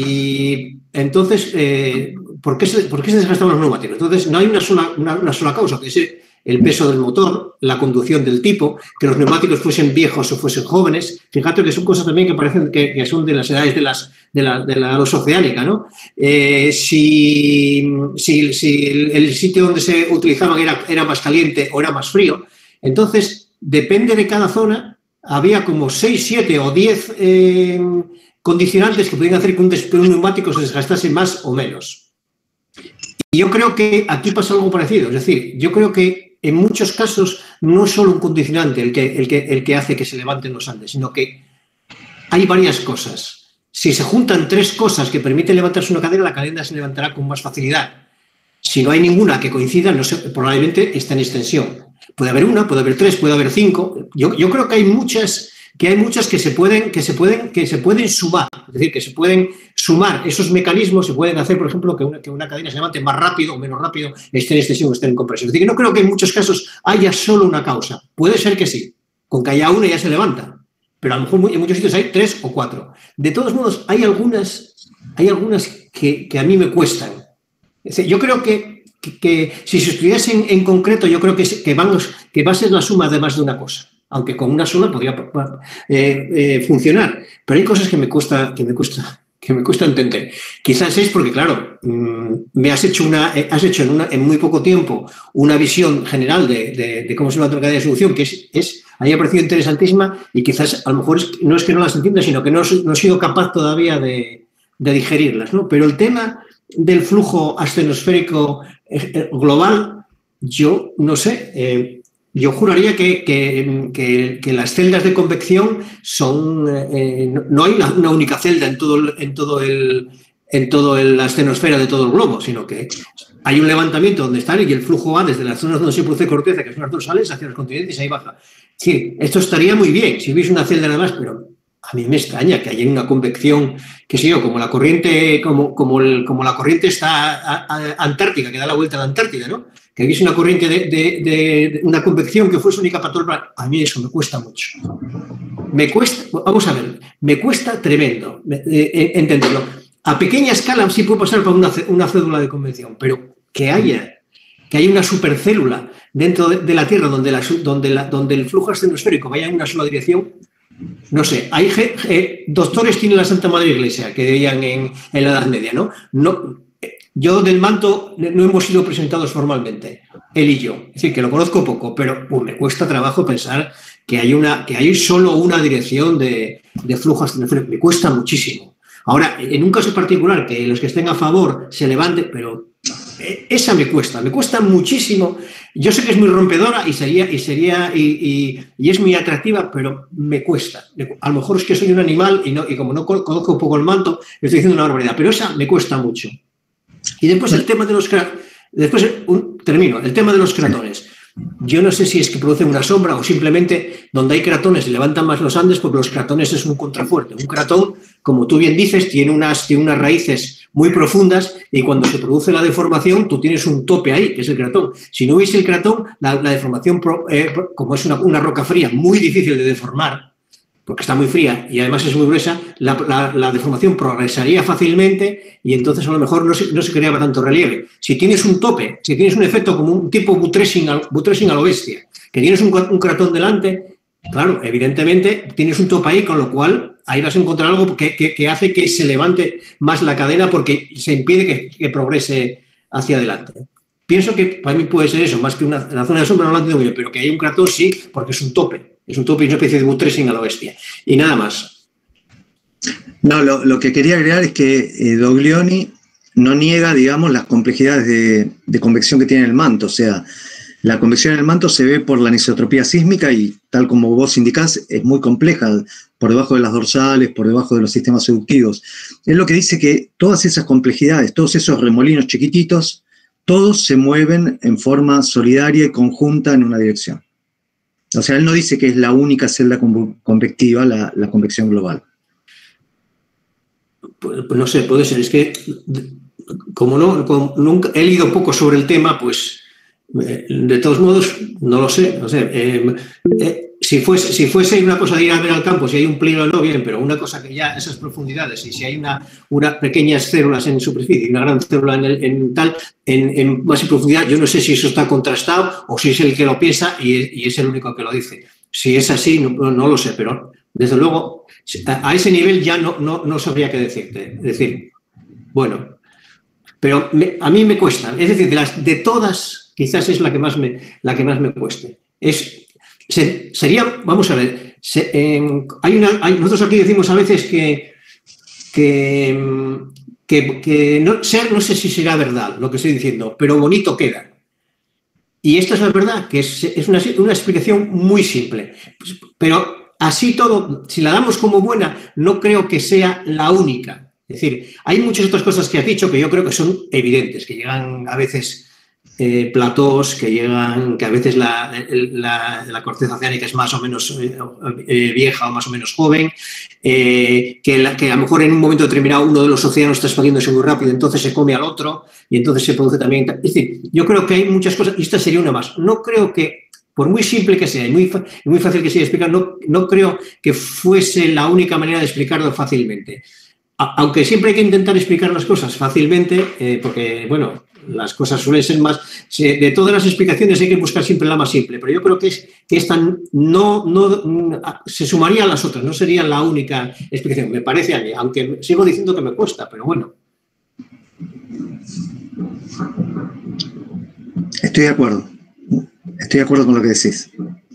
Y entonces, eh, ¿por, qué se, ¿por qué se desgastaban los neumáticos? Entonces, no hay una sola, una, una sola causa, que es el peso del motor, la conducción del tipo, que los neumáticos fuesen viejos o fuesen jóvenes. Fíjate que son cosas también que parecen que, que son de las edades de, las, de, la, de la los oceánica, ¿no? Eh, si, si, si el, el sitio donde se utilizaban era, era más caliente o era más frío, entonces, depende de cada zona, había como seis, siete o diez eh, condicionantes que podían hacer que un, que un neumático se desgastase más o menos. Y yo creo que aquí pasa algo parecido. Es decir, yo creo que en muchos casos no es solo un condicionante el que, el que, el que hace que se levanten los Andes, sino que hay varias cosas. Si se juntan tres cosas que permiten levantarse una cadena, la cadena se levantará con más facilidad. Si no hay ninguna que coincida, no sé, probablemente está en extensión. Puede haber una, puede haber tres, puede haber cinco. Yo, yo creo que hay muchas... que hay muchas que se pueden que se pueden que se pueden sumar, es decir, que se pueden sumar esos mecanismos, se pueden hacer, por ejemplo, que una, que una cadena se levante más rápido o menos rápido, esté en extensión o esté en compresión. Es decir, que no creo que en muchos casos haya solo una causa. Puede ser que sí, con que haya una ya se levanta, pero a lo mejor en muchos sitios hay tres o cuatro. De todos modos, hay algunas, hay algunas que, que a mí me cuestan. Es decir, yo creo que, que, que si se estudiasen en concreto, yo creo que, que, vamos, que va a ser la suma de más de una cosa. Aunque con una sola podría eh, eh, funcionar. Pero hay cosas que me cuesta, que me cuesta, que me cuesta entender. Quizás es porque, claro, mmm, me has hecho, una, eh, has hecho en, una, en muy poco tiempo una visión general de, de, de cómo se levanta una cadena de solución, que es, es, a mí me ha parecido interesantísima y quizás a lo mejor es, no es que no las entienda, sino que no, no he sido capaz todavía de, de digerirlas, ¿no? Pero el tema del flujo asthenosférico eh, global, yo no sé... Eh, Yo juraría que, que, que, que las celdas de convección son... Eh, no, no hay una, una única celda en todo, el, en todo el en toda la asthenosfera de todo el globo, sino que hay un levantamiento donde están y el flujo va desde las zonas donde se produce corteza, que son las dorsales, hacia los continentes y ahí baja. Sí, esto estaría muy bien si hubiese una celda nada más, pero a mí me extraña que haya una convección, qué sé yo, como la corriente, como, como, el, como la corriente está a, a, antártica, que da la vuelta a la Antártida, ¿no? Que hubiese una corriente de, de, de una convección que fuese única para todo el planeta. A mí eso me cuesta mucho. Me cuesta, vamos a ver, me cuesta tremendo eh, entenderlo. A pequeña escala sí puede pasar por una, una cédula de convección, pero que haya, que haya una supercélula dentro de, de la Tierra donde, la, donde, la, donde el flujo asthenosférico vaya en una sola dirección, no sé. Hay eh, doctores tiene la Santa Madre Iglesia, que veían en, en la Edad Media, ¿no? No. Yo del manto no hemos sido presentados formalmente, él y yo. Es decir, que lo conozco poco, pero pues, me cuesta trabajo pensar que hay, una, que hay solo una dirección de, de flujo asthenosférico. Me cuesta muchísimo. Ahora, en un caso particular, que los que estén a favor se levanten, pero esa me cuesta, me cuesta muchísimo. Yo sé que es muy rompedora y sería y sería y, y, y es muy atractiva, pero me cuesta. A lo mejor es que soy un animal y, no, y como no conozco un poco el manto, estoy diciendo una barbaridad, pero esa me cuesta mucho. Y después el tema de los después un, termino, el tema de los cratones. Yo no sé si es que producen una sombra o simplemente donde hay cratones se levantan más los Andes porque los cratones es un contrafuerte. Un cratón, como tú bien dices, tiene unas, tiene unas raíces muy profundas y cuando se produce la deformación tú tienes un tope ahí, que es el cratón. Si no hubiese el cratón, la, la deformación, eh, como es una, una roca fría muy difícil de deformar, porque está muy fría y además es muy gruesa, la, la, la deformación progresaría fácilmente y entonces a lo mejor no se, no se creaba tanto relieve. Si tienes un tope, si tienes un efecto como un tipo buttressing a, buttressing a lo bestia, que tienes un, un cratón delante, claro, evidentemente tienes un tope ahí, con lo cual ahí vas a encontrar algo que, que, que hace que se levante más la cadena porque se impide que, que progrese hacia adelante. Pienso que para mí puede ser eso, más que una, la zona de sombra no la entiendo muy bien, pero que hay un cratón sí, porque es un tope. Es un tope y una especie de buttressing a la bestia. Y nada más. No, lo, lo que quería agregar es que eh, Doglioni no niega, digamos, las complejidades de, de convección que tiene el manto. O sea, la convección en el manto se ve por la anisotropía sísmica y, tal como vos indicás, es muy compleja, por debajo de las dorsales, por debajo de los sistemas seductivos. Es lo que dice que todas esas complejidades, todos esos remolinos chiquititos, todos se mueven en forma solidaria y conjunta en una dirección. O sea, él no dice que es la única celda convectiva la, la convección global. Pues, pues no sé, puede ser. Es que, como, no, como nunca he leído poco sobre el tema, pues eh, de todos modos, no lo sé. No sé eh, eh, si, fuese, si fuese una cosa de ir a ver al campo, si hay un pliegue o no, bien, pero una cosa que ya esas profundidades, y si hay una, una pequeñas células en superficie y una gran célula en, el, en tal, en, en más en profundidad, yo no sé si eso está contrastado o si es el que lo piensa y, y es el único que lo dice. Si es así, no, no lo sé, pero desde luego a ese nivel ya no, no, no sabría qué decirte. Es decir, bueno, pero me, a mí me cuesta. Es decir, de, las, de todas, quizás es la que más me, la que más me cueste. Es, se, sería, vamos a ver, se, eh, hay una, hay, nosotros aquí decimos a veces que, que, que, que no, ser, no sé si será verdad lo que estoy diciendo, pero bonito queda. Y esta es la verdad, que es, es una, una explicación muy simple. Pero así todo, si la damos como buena, no creo que sea la única. Es decir, hay muchas otras cosas que has dicho que yo creo que son evidentes, que llegan a veces eh, platós, que llegan, que a veces la, la, la corteza oceánica es más o menos eh, vieja o más o menos joven, eh, que, la, que a lo mejor en un momento determinado uno de los océanos está expandiéndose muy rápido, entonces se come al otro y entonces se produce también. Es decir, yo creo que hay muchas cosas, y esta sería una más. No creo que, por muy simple que sea y muy, muy fácil que sea de explicar, no, no creo que fuese la única manera de explicarlo fácilmente. A, aunque siempre hay que intentar explicar las cosas fácilmente, eh, porque, bueno, las cosas suelen ser más... De todas las explicaciones hay que buscar siempre la más simple, pero yo creo que, es, que esta no, no se sumaría a las otras, no sería la única explicación, me parece a mí, aunque sigo diciendo que me cuesta, pero bueno. Estoy de acuerdo. Estoy de acuerdo con lo que decís.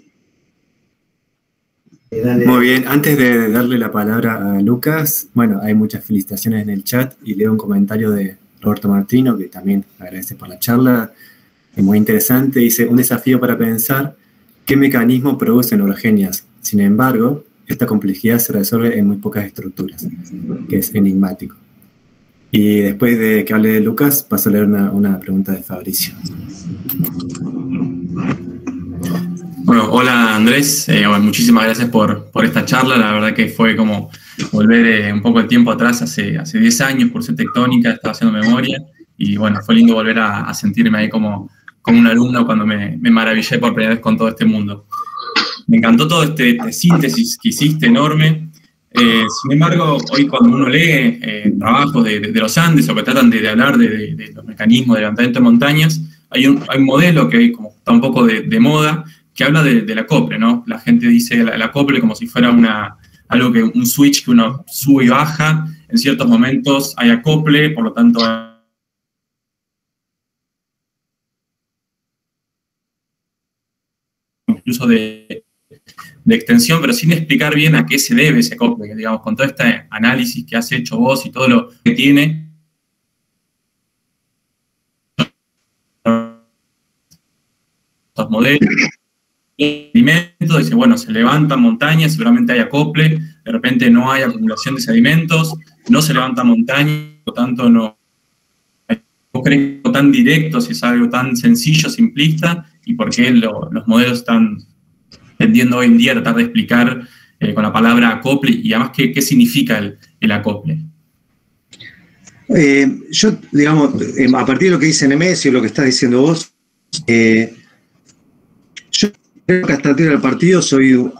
Muy bien, antes de darle la palabra a Lucas, bueno, hay muchas felicitaciones en el chat y leo un comentario de Roberto Martino, que también agradece por la charla, es muy interesante. Dice, un desafío para pensar qué mecanismo producen orogenias. Sin embargo, esta complejidad se resuelve en muy pocas estructuras, que es enigmático. Y después de que hable de Lucas, paso a leer una, una pregunta de Fabricio. Bueno, hola Andrés, eh, bueno, muchísimas gracias por, por esta charla. La verdad que fue como volver eh, un poco el tiempo atrás, hace, hace diez años, por ser tectónica, estaba haciendo memoria, y bueno, fue lindo volver a, a sentirme ahí como, como un alumno cuando me, me maravillé por primera vez con todo este mundo. Me encantó todo este, este síntesis que hiciste, enorme. Eh, sin embargo, hoy cuando uno lee eh, trabajos de, de, de los Andes o que tratan de, de hablar de, de, de los mecanismos de levantamiento de montañas, hay un, hay un modelo que como está un poco de, de moda, que habla de, del acople, ¿no? La gente dice el, el acople como si fuera una, algo que, un switch que uno sube y baja. En ciertos momentos hay acople, por lo tanto hay incluso de, de extensión, pero sin explicar bien a qué se debe ese acople, digamos, con todo este análisis que has hecho vos y todo lo que tiene. Estos modelos. Sedimentos, dice, bueno, se levantan montañas, seguramente hay acople, de repente no hay acumulación de sedimentos, no se levanta montaña, por lo tanto no, no creen tan directo, si es algo tan sencillo, simplista, y por qué lo, los modelos están tendiendo hoy en día a tratar de explicar eh, con la palabra acople, y además qué, qué significa el, el acople. Eh, yo, digamos, eh, a partir de lo que dice Nemesio y lo que estás diciendo vos, eh, yo creo que hasta el tiro del partido soy...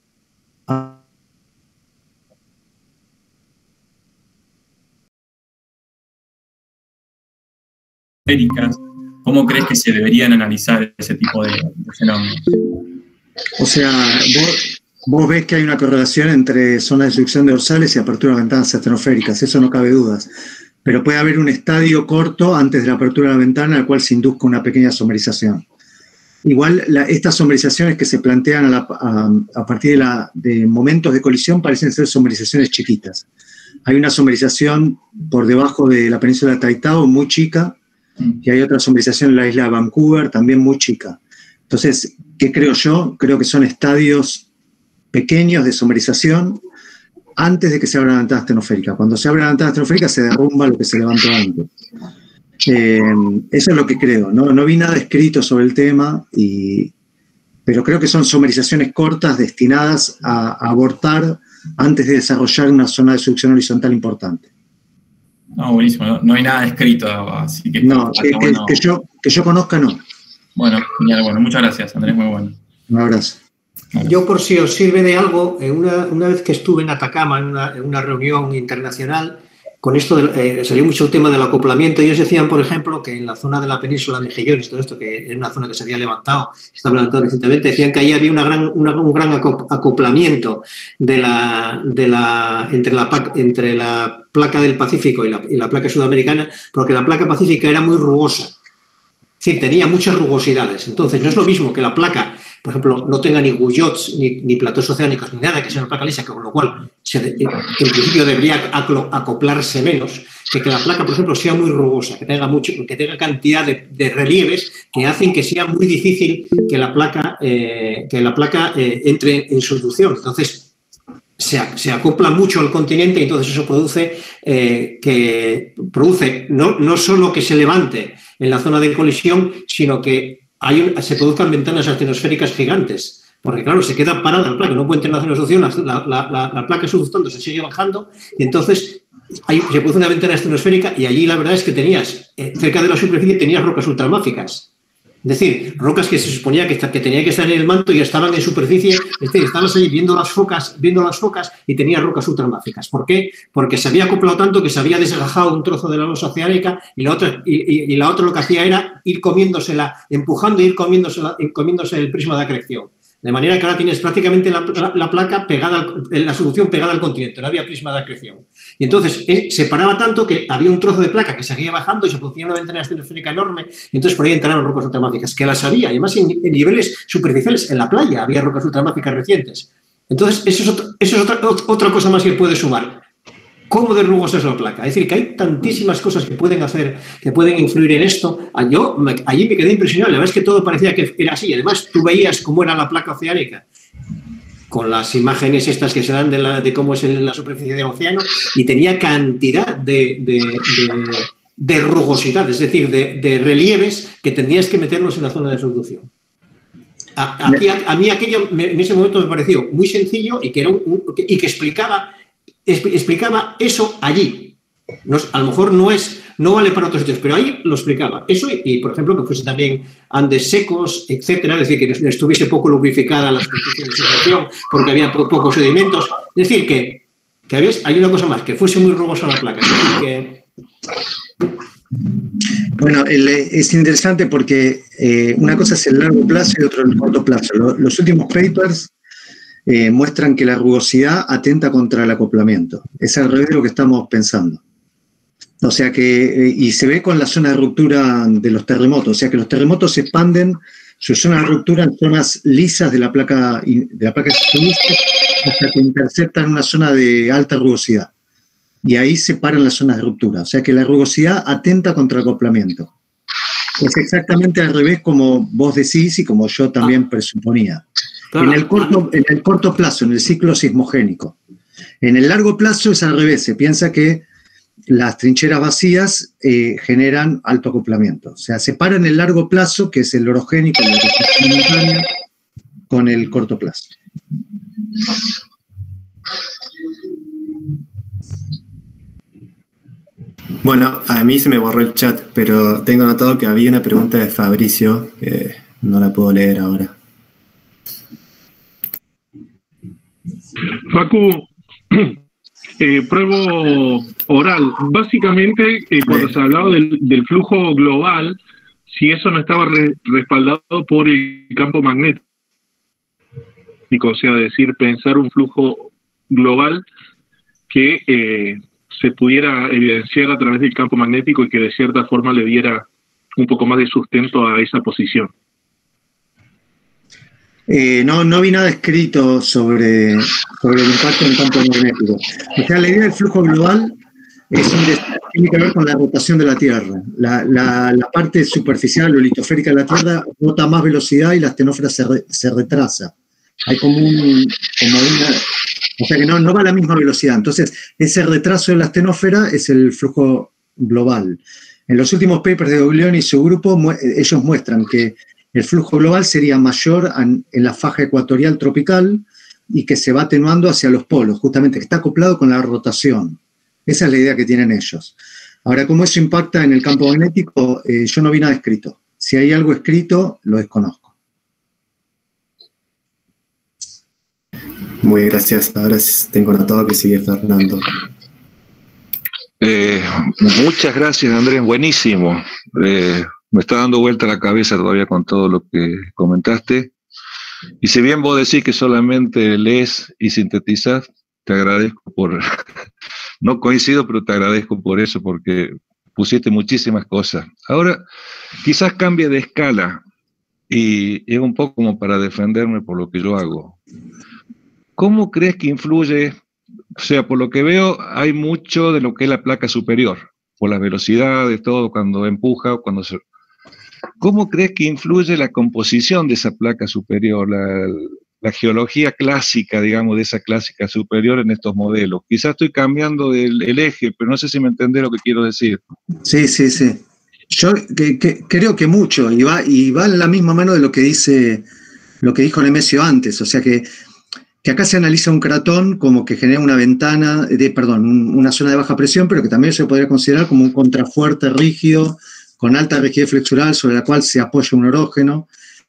¿Cómo crees que se deberían analizar ese tipo de, de fenómenos? O sea, vos, vos ves que hay una correlación entre zona de subducción de dorsales y apertura de ventanas estratosféricas, eso no cabe dudas. Pero puede haber un estadio corto antes de la apertura de la ventana en el cual se induzca una pequeña somerización. igual la, estas somerizaciones que se plantean a, la, a, a partir de, la, de momentos de colisión parecen ser somerizaciones chiquitas. Hay una somerización por debajo de la península de Taitao muy chica, y hay otra somerización en la isla de Vancouver también muy chica. Entonces, ¿qué creo yo? Creo que son estadios pequeños de somerización antes de que se abra la ventana astenosférica. Cuando se abre la ventana astenosférica se derrumba lo que se levantó antes. Eh, eso es lo que creo. No, no vi nada escrito sobre el tema, y, pero creo que son somerizaciones cortas destinadas a, a abortar antes de desarrollar una zona de succión horizontal importante. No, buenísimo. No, no hay nada escrito, así que... No, que, que, bueno. que, yo, que yo conozca, no. Bueno, genial. Bueno, muchas gracias, Andrés, muy bueno. Un abrazo. Yo, por si os sirve de algo, una, una vez que estuve en Atacama en una, en una reunión internacional, con esto de, eh, salió mucho el tema del acoplamiento. Ellos decían, por ejemplo, que en la zona de la península de Mejillones, todo esto, que es una zona que se había levantado, se estaba levantando recientemente, decían que ahí había una gran, una, un gran acoplamiento de la, de la, entre, la, entre la placa del Pacífico y la, y la placa sudamericana, porque la placa pacífica era muy rugosa. Es decir, tenía muchas rugosidades. Entonces, no es lo mismo que la placa, por ejemplo, no tenga ni guyyots, ni, ni platós oceánicos, ni nada, que sea una placa lisa, con lo cual, se, en principio, debería acoplarse menos, que que la placa, por ejemplo, sea muy rugosa, que tenga mucho, que tenga cantidad de, de relieves que hacen que sea muy difícil que la placa, eh, que la placa eh, entre en subducción. Entonces, se, se acopla mucho al continente, y entonces eso produce eh, que produce no, no solo que se levante en la zona de colisión, sino que hay un, se produzcan ventanas astenosféricas gigantes, porque claro, se queda parada la placa, no puede entrar en la subducción, la, la, la, la placa subductando se sigue bajando, y entonces hay, se produce una ventana astenosférica, y allí la verdad es que tenías, eh, cerca de la superficie tenías rocas ultramáficas. Es decir, rocas que se suponía que, que tenían que estar en el manto y estaban en superficie, es decir, estabas ahí viendo las focas, viendo las focas y tenías rocas ultramáficas. ¿Por qué? Porque se había acoplado tanto que se había desgajado un trozo de la losa oceánica, y la otra, y, y, y la otra lo que hacía era ir comiéndosela, empujando y ir comiéndosela, comiéndose el prisma de acreción. De manera que ahora tienes prácticamente la, la, la placa pegada, al, la solución pegada al continente, no había prisma de acreción. Y entonces eh, se paraba tanto que había un trozo de placa que seguía bajando y se producía una ventana astenosférica enorme, y entonces por ahí entraron rocas ultramáficas, que las había, y además en, en niveles superficiales, en la playa había rocas ultramáficas recientes. Entonces, eso es, otro, eso es otra, otra cosa más que puede sumar. ¿Cómo de rugosa es la placa? Es decir, que hay tantísimas cosas que pueden hacer, que pueden influir en esto. Yo me, allí me quedé impresionado. La verdad es que todo parecía que era así. Además, tú veías cómo era la placa oceánica, con las imágenes estas que se dan de, la, de cómo es la superficie del océano, y tenía cantidad de, de, de, de rugosidad, es decir, de, de relieves que tendrías que meterlos en la zona de subducción. A, aquí, a, a mí aquello me, en ese momento me pareció muy sencillo, y que, era un, un, y que explicaba... explicaba eso allí. No, a lo mejor no es, no vale para otros sitios, pero ahí lo explicaba. Eso y, y, por ejemplo, que fuese también Andes secos, etcétera, es decir, que estuviese poco lubrificada la superficie de subducción porque había po pocos sedimentos. Es decir, que, que había, hay una cosa más, que fuese muy rugosa la placa. Es decir, que... Bueno, el, es interesante porque eh, una cosa es el largo plazo y otra el corto plazo. Los, los últimos papers Eh, muestran que la rugosidad atenta contra el acoplamiento. Es al revés de lo que estamos pensando. O sea que, eh, y se ve con la zona de ruptura de los terremotos, o sea que los terremotos se expanden su zona de ruptura en zonas lisas de la placa, de la placa hasta que interceptan una zona de alta rugosidad. Y ahí se paran las zonas de ruptura. O sea que la rugosidad atenta contra el acoplamiento. Es exactamente al revés como vos decís y como yo también presuponía. En el, corto, en el corto plazo, en el ciclo sismogénico. En el largo plazo es al revés. Se piensa que las trincheras vacías eh, generan alto acoplamiento. O sea, se para en el largo plazo, que es el orogénico, con el corto plazo. Bueno, a mí se me borró el chat, pero tengo notado que había una pregunta de Fabricio, que no la puedo leer ahora. Facu, eh, pruebo oral. Básicamente, eh, cuando se hablaba del, del flujo global, si eso no estaba re, respaldado por el campo magnético, o sea, decir, pensar un flujo global que eh, se pudiera evidenciar a través del campo magnético y que de cierta forma le diera un poco más de sustento a esa posición. Eh, no, no vi nada escrito sobre, sobre el impacto en el campo magnético. O sea, la idea del flujo global es un tiene que ver con la rotación de la Tierra. La, la, la parte superficial o litosférica de la Tierra rota más velocidad y la astenósfera se, re, se retrasa. Hay como, un, como una... O sea que no, no va a la misma velocidad. Entonces, ese retraso de la astenósfera es el flujo global. En los últimos papers de Doglioni y su grupo, mu ellos muestran que el flujo global sería mayor en, en la faja ecuatorial tropical y que se va atenuando hacia los polos, justamente, que está acoplado con la rotación. Esa es la idea que tienen ellos. Ahora, ¿cómo eso impacta en el campo magnético? Eh, yo no vi nada escrito. Si hay algo escrito, lo desconozco. Muy bien, gracias. Ahora tengo notado que sigue Fernando. Eh, muchas gracias, Andrés. Buenísimo. Eh, me está dando vuelta la cabeza todavía con todo lo que comentaste. Y si bien vos decís que solamente lees y sintetizas, te agradezco por... No coincido, pero te agradezco por eso, porque pusiste muchísimas cosas. Ahora, quizás cambie de escala, y es un poco como para defenderme por lo que yo hago. ¿Cómo crees que influye? O sea, por lo que veo, hay mucho de lo que es la placa superior, por las velocidades, todo, cuando empuja, cuando se... ¿Cómo crees que influye la composición de esa placa superior, la, la geología clásica, digamos, de esa clásica superior en estos modelos? Quizás estoy cambiando el, el eje, pero no sé si me entendés lo que quiero decir. Sí, sí, sí. Yo que, que, creo que mucho, y va, y va en la misma mano de lo que dice, lo que dijo Nemesio antes, o sea que, que acá se analiza un cratón como que genera una ventana, de, perdón, un, una zona de baja presión, pero que también se podría considerar como un contrafuerte rígido, con alta rigidez flexural, sobre la cual se apoya un orógeno.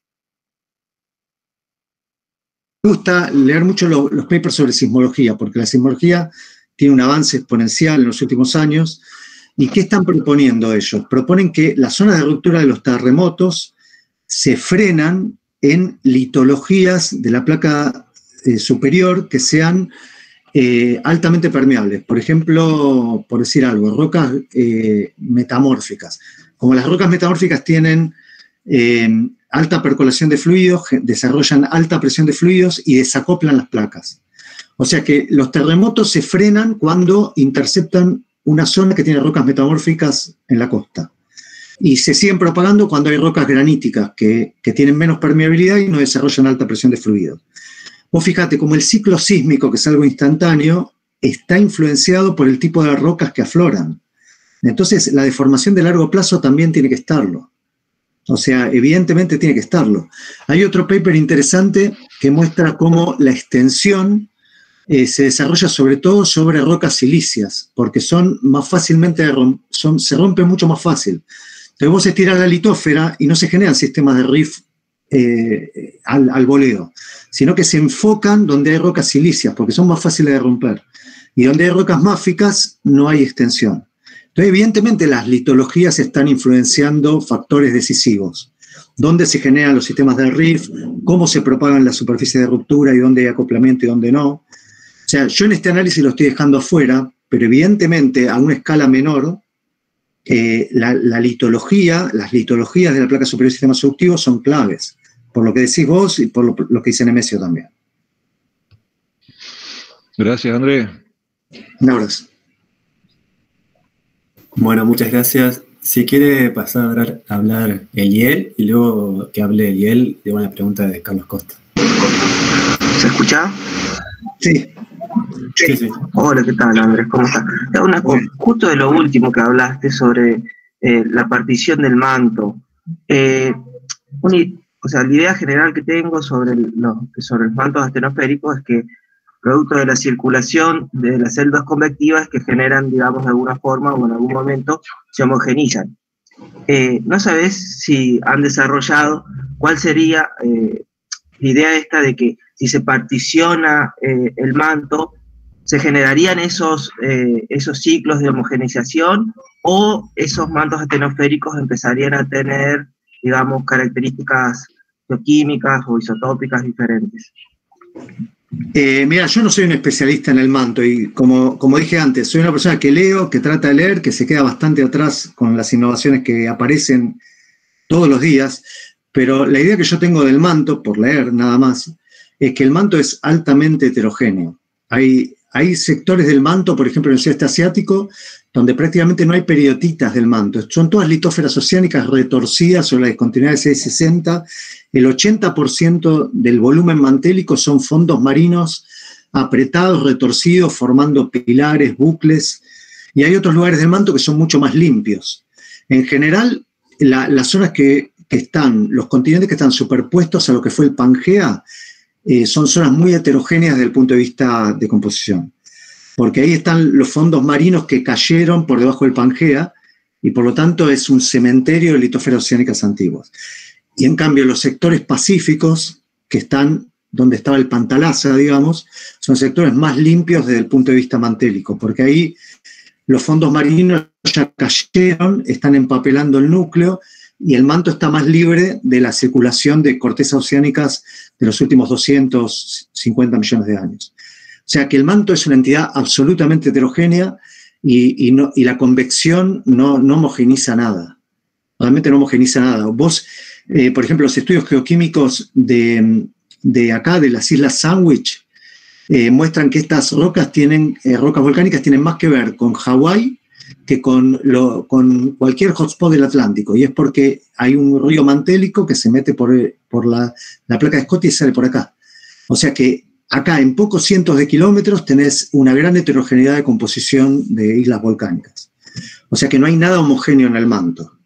Me gusta leer mucho lo, los papers sobre sismología, porque la sismología tiene un avance exponencial en los últimos años. ¿Y qué están proponiendo ellos? Proponen que las zonas de ruptura de los terremotos se frenan en litologías de la placa eh, superior que sean eh, altamente permeables. Por ejemplo, por decir algo, rocas eh, metamórficas. Como las rocas metamórficas tienen eh, alta percolación de fluidos, desarrollan alta presión de fluidos y desacoplan las placas. O sea que los terremotos se frenan cuando interceptan una zona que tiene rocas metamórficas en la costa. Y se siguen propagando cuando hay rocas graníticas que, que tienen menos permeabilidad y no desarrollan alta presión de fluidos. Vos fíjate, como el ciclo sísmico, que es algo instantáneo, está influenciado por el tipo de rocas que afloran. Entonces, la deformación de largo plazo también tiene que estarlo. O sea, evidentemente tiene que estarlo. Hay otro paper interesante que muestra cómo la extensión eh, se desarrolla sobre todo sobre rocas silíceas, porque son más fácilmente, son, se rompen mucho más fácil. Entonces vos estirás la litósfera y no se generan sistemas de rift eh, al, al voleo, sino que se enfocan donde hay rocas silíceas, porque son más fáciles de romper. Y donde hay rocas máficas no hay extensión. Entonces, evidentemente, las litologías están influenciando factores decisivos. Dónde se generan los sistemas de rift, cómo se propagan las superficies de ruptura y dónde hay acoplamiento y dónde no. O sea, yo en este análisis lo estoy dejando afuera, pero evidentemente a una escala menor, eh, la, la litología, las litologías de la placa superior del sistema subductivo son claves, por lo que decís vos y por lo, lo que dice Nemesio también. Gracias, Andrés. Un abrazo. Bueno, muchas gracias. Si quiere pasar a hablar, a hablar Eliel, y luego que hable Eliel, le hago una pregunta de Carlos Costa. ¿Se escucha? Sí. Sí, sí. Hola, ¿qué tal, Andrés? ¿Cómo estás? Una, justo de lo último que hablaste sobre eh, la partición del manto. Eh, una, o sea, la idea general que tengo sobre, el, lo, sobre los mantos astenosféricos es que producto de la circulación de las celdas convectivas que generan, digamos, de alguna forma o en algún momento se homogenizan. Eh, ¿No sabes si han desarrollado cuál sería eh, la idea esta de que si se particiona eh, el manto, se generarían esos, eh, esos ciclos de homogenización o esos mantos astenosféricos empezarían a tener, digamos, características bioquímicas o isotópicas diferentes? Eh, mira, yo no soy un especialista en el manto y como, como dije antes, soy una persona que leo, que trata de leer, que se queda bastante atrás con las innovaciones que aparecen todos los días, pero la idea que yo tengo del manto, por leer nada más, es que el manto es altamente heterogéneo. Hay, hay sectores del manto, por ejemplo en el sudeste asiático, donde prácticamente no hay periotitas del manto. Son todas litósferas oceánicas retorcidas sobre la discontinuidad de seiscientos sesenta. El ochenta por ciento del volumen mantélico son fondos marinos apretados, retorcidos, formando pilares, bucles. Y hay otros lugares del manto que son mucho más limpios. En general, la, las zonas que, que están, los continentes que están superpuestos a lo que fue el Pangea, eh, son zonas muy heterogéneas desde el punto de vista de composición. Porque ahí están los fondos marinos que cayeron por debajo del Pangea y por lo tanto es un cementerio de litósferas oceánicas antiguas. Y en cambio los sectores pacíficos, que están donde estaba el Pantalaza, digamos, son sectores más limpios desde el punto de vista mantélico, porque ahí los fondos marinos ya cayeron, están empapelando el núcleo y el manto está más libre de la circulación de cortezas oceánicas de los últimos doscientos cincuenta millones de años. O sea que el manto es una entidad absolutamente heterogénea y, y, no, y la convección no, no homogeniza nada. Realmente no homogeniza nada. Vos, eh, por ejemplo, los estudios geoquímicos de, de acá, de las Islas Sandwich, eh, muestran que estas rocas tienen, eh, rocas volcánicas tienen más que ver con Hawái que con, lo, con cualquier hotspot del Atlántico. Y es porque hay un río mantélico que se mete por, por la, la placa de Scotia y sale por acá. O sea que acá, en pocos cientos de kilómetros, tenés una gran heterogeneidad de composición de islas volcánicas. O sea que no hay nada homogéneo en el manto.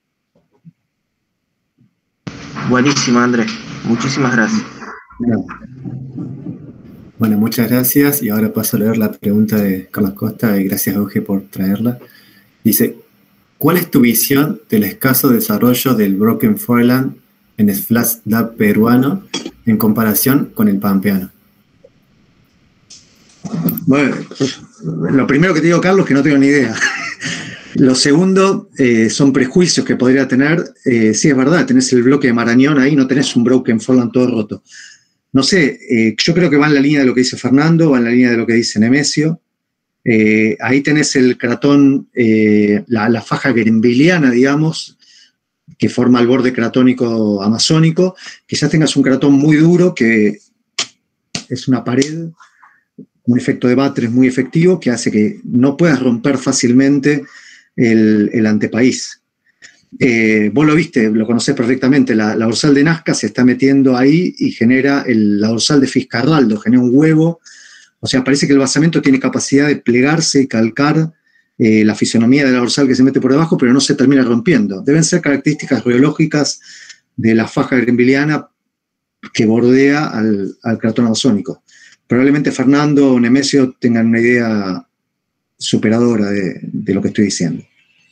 Buenísimo, Andrés. Muchísimas gracias. Bueno. Bueno, muchas gracias. Y ahora paso a leer la pregunta de Carlos Costa, y gracias, Euge, por traerla. Dice, ¿cuál es tu visión del escaso desarrollo del Broken Foreland en el Flash Dam peruano en comparación con el pampeano? Bueno, lo primero que te digo, Carlos, es que no tengo ni idea. Lo segundo, eh, son prejuicios que podría tener. Eh, sí, es verdad, tenés el bloque de Marañón ahí, no tenés un Broken Foreland todo roto. No sé, eh, yo creo que va en la línea de lo que dice Fernando, va en la línea de lo que dice Nemesio. Eh, ahí tenés el cratón, eh, la, la faja grenvilleana, digamos, que forma el borde cratónico amazónico. Quizás tengas un cratón muy duro, que es una pared, un efecto de Batres muy efectivo que hace que no puedas romper fácilmente el, el antepaís. Eh, vos lo viste, lo conocés perfectamente, la, la dorsal de Nazca se está metiendo ahí y genera el, la dorsal de Fiscarraldo, genera un huevo. O sea, parece que el basamento tiene capacidad de plegarse y calcar eh, la fisonomía de la dorsal que se mete por debajo, pero no se termina rompiendo. Deben ser características geológicas de la faja grenvilleana que bordea al, al cratón amazónico. Probablemente Fernando o Nemesio tengan una idea superadora de, de lo que estoy diciendo.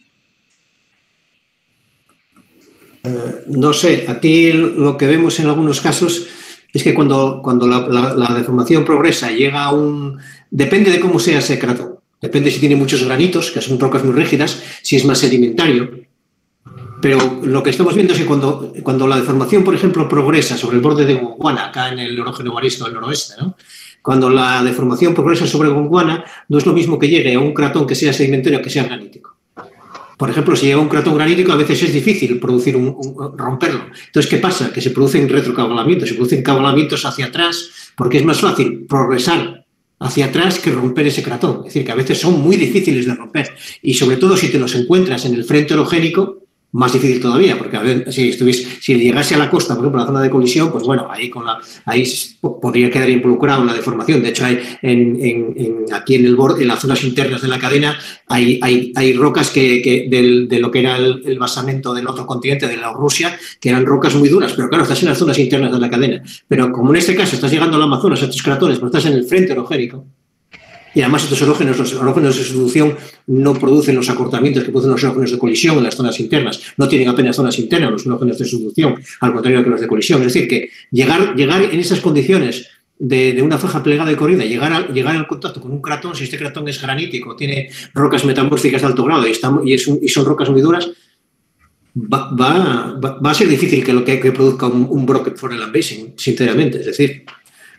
Uh, no sé, aquí lo que vemos en algunos casos es que cuando, cuando la, la, la deformación progresa, llega a un... Depende de cómo sea ese cratón. Depende si tiene muchos granitos, que son rocas muy rígidas, si es más sedimentario. Pero lo que estamos viendo es que cuando, cuando la deformación, por ejemplo, progresa sobre el borde de Gondwana, acá en el erógeno marisco del noroeste, ¿no? Cuando la deformación progresa sobre Gondwana, no es lo mismo que llegue a un cratón que sea sedimentario que sea granítico. Por ejemplo, si llega un cratón granítico, a veces es difícil producir un, un, romperlo. Entonces, ¿qué pasa? Que se producen retrocabalamientos, se producen cabalamientos hacia atrás, porque es más fácil progresar hacia atrás que romper ese cratón. Es decir, que a veces son muy difíciles de romper. Y sobre todo si te los encuentras en el frente orogénico, más difícil todavía, porque a ver, si, estuviese, si llegase a la costa, por ejemplo, a la zona de colisión, pues bueno, ahí, con la, ahí podría quedar involucrado en la deformación. De hecho, hay en, en, en, aquí en el borde, en las zonas internas de la cadena, hay, hay, hay rocas que, que del, de lo que era el, el basamento del otro continente, de la Rusia, que eran rocas muy duras, pero claro, estás en las zonas internas de la cadena. Pero como en este caso estás llegando al Amazonas, a estos cratones, pero estás en el frente orogénico, y además estos erógenos, los erógenos de sustitución no producen los acortamientos que producen los erógenos de colisión en las zonas internas. No tienen apenas zonas internas los erógenos de sustitución, al contrario que los de colisión. Es decir, que llegar, llegar en esas condiciones de, de una faja plegada y corrida, llegar, a, llegar al contacto con un cratón, si este cratón es granítico, tiene rocas metamórficas de alto grado y, está, y, es un, y son rocas muy duras, va, va, va, va a ser difícil que, lo que, que produzca un, un Broken Foreland Basin, sinceramente. Es decir,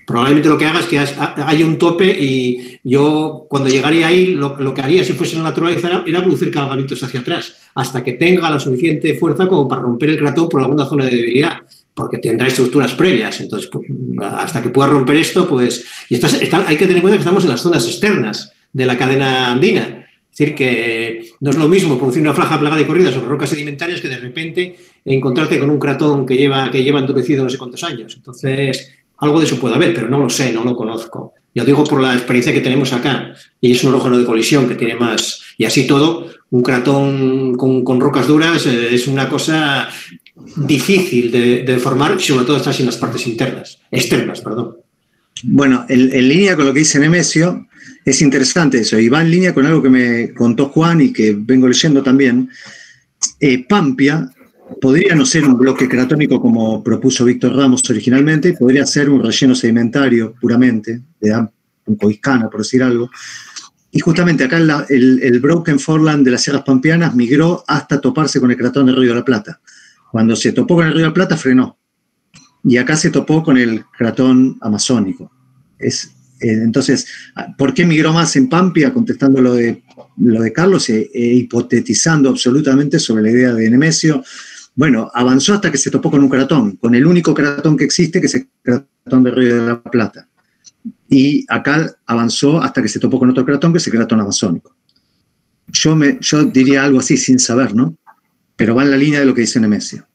Probablemente lo que haga es que haya un tope y yo cuando llegaría ahí lo, lo que haría si fuese la naturaleza era, era producir cargamentos hacia atrás hasta que tenga la suficiente fuerza como para romper el cratón por alguna zona de debilidad, porque tendrá estructuras previas. Entonces, pues, hasta que pueda romper esto, pues... Y está, está, hay que tener en cuenta que estamos en las zonas externas de la cadena andina. Es decir, que no es lo mismo producir una franja plagada y corrida sobre rocas sedimentarias que de repente encontrarte con un cratón que lleva, que lleva endurecido no sé cuántos años. Entonces, algo de eso puede haber, pero no lo sé, no lo conozco. Yo digo por la experiencia que tenemos acá, y es un orógeno de colisión que tiene más... Y así todo, un cratón con, con rocas duras eh, es una cosa difícil de, de formar, sobre todo estás en las partes internas, externas, perdón. Bueno, en, en línea con lo que dice Nemesio, es interesante eso, y va en línea con algo que me contó Juan y que vengo leyendo también. Eh, Pampia podría no ser un bloque cratónico como propuso Víctor Ramos originalmente, podría ser un relleno sedimentario puramente, de un coiscana, por decir algo. Y justamente acá la, el, el Broken Foreland de las Sierras Pampeanas migró hasta toparse con el cratón del Río de la Plata. Cuando se topó con el Río de la Plata, frenó. Y acá se topó con el cratón amazónico. Es, eh, entonces, ¿por qué migró más en Pampia? Contestando lo de, lo de Carlos e, e hipotetizando absolutamente sobre la idea de Nemesio. Bueno, avanzó hasta que se topó con un cratón, con el único cratón que existe, que es el cratón del Río de la Plata. Y acá avanzó hasta que se topó con otro cratón, que es el cratón amazónico. Yo, me, yo diría algo así sin saber, ¿no? Pero va en la línea de lo que dice Nemesio.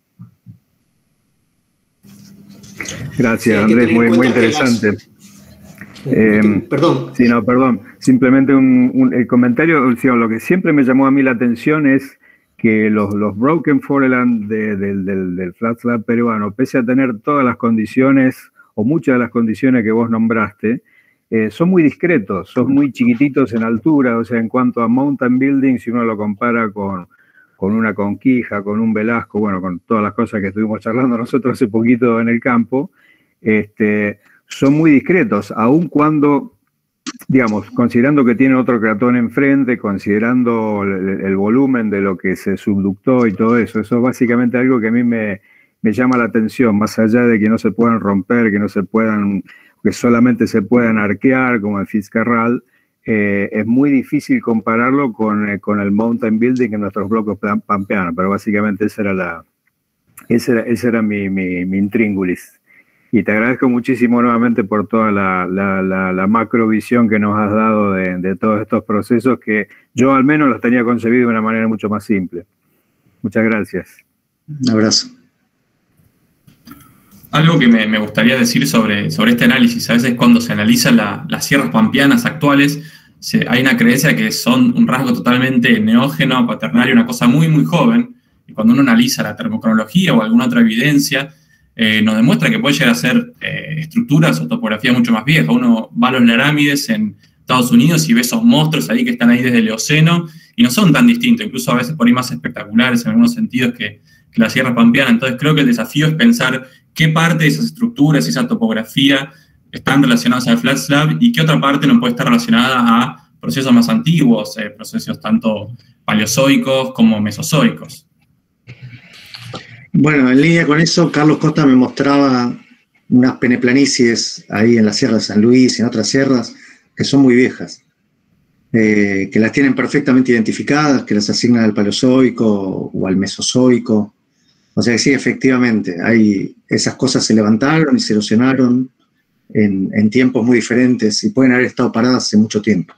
Gracias, Andrés, muy, muy interesante. Eh, perdón. Sí, no, perdón. Simplemente un, un el comentario, o sea, lo que siempre me llamó a mí la atención es que los, los Broken Foreland de, de, del, del Flat Slab peruano, pese a tener todas las condiciones, o muchas de las condiciones que vos nombraste, eh, son muy discretos, son muy chiquititos en altura, o sea, en cuanto a mountain building, si uno lo compara con, con una Conquija, con un Velasco, bueno, con todas las cosas que estuvimos charlando nosotros hace poquito en el campo, este, son muy discretos, aun cuando, digamos, considerando que tiene otro cratón enfrente, considerando el, el volumen de lo que se subductó y todo eso, eso es básicamente algo que a mí me, me llama la atención, más allá de que no se puedan romper, que no se puedan, que solamente se puedan arquear, como en Fitzcarrald, eh, es muy difícil compararlo con, eh, con el mountain building en nuestros bloques pampeanos, pero básicamente esa era la, ese era, ese era mi, mi, mi intríngulis. Y te agradezco muchísimo nuevamente por toda la, la, la, la macrovisión que nos has dado de, de todos estos procesos que yo al menos los tenía concebido de una manera mucho más simple. Muchas gracias. Un abrazo. Algo que me, me gustaría decir sobre, sobre este análisis, a veces cuando se analizan la, las sierras pampeanas actuales, se, hay una creencia que son un rasgo totalmente neógeno, cuaternario, una cosa muy, muy joven, y cuando uno analiza la termocronología o alguna otra evidencia, Eh, nos demuestra que puede llegar a ser eh, estructuras o topografía mucho más vieja. Uno va a los Larámides en Estados Unidos y ve esos monstruos ahí que están ahí desde el Eoceno y no son tan distintos, incluso a veces por ahí más espectaculares en algunos sentidos que, que la Sierra Pampeana. Entonces creo que el desafío es pensar qué parte de esas estructuras y esa topografía están relacionadas al Flat Slab y qué otra parte no puede estar relacionada a procesos más antiguos, eh, procesos tanto paleozoicos como mesozoicos. Bueno, en línea con eso, Carlos Costa me mostraba unas peneplanicies ahí en la Sierra de San Luis y en otras sierras que son muy viejas, eh, que las tienen perfectamente identificadas, que las asignan al Paleozoico o al Mesozoico. O sea que sí, efectivamente, hay, esas cosas se levantaron y se erosionaron en, en tiempos muy diferentes y pueden haber estado paradas hace mucho tiempo.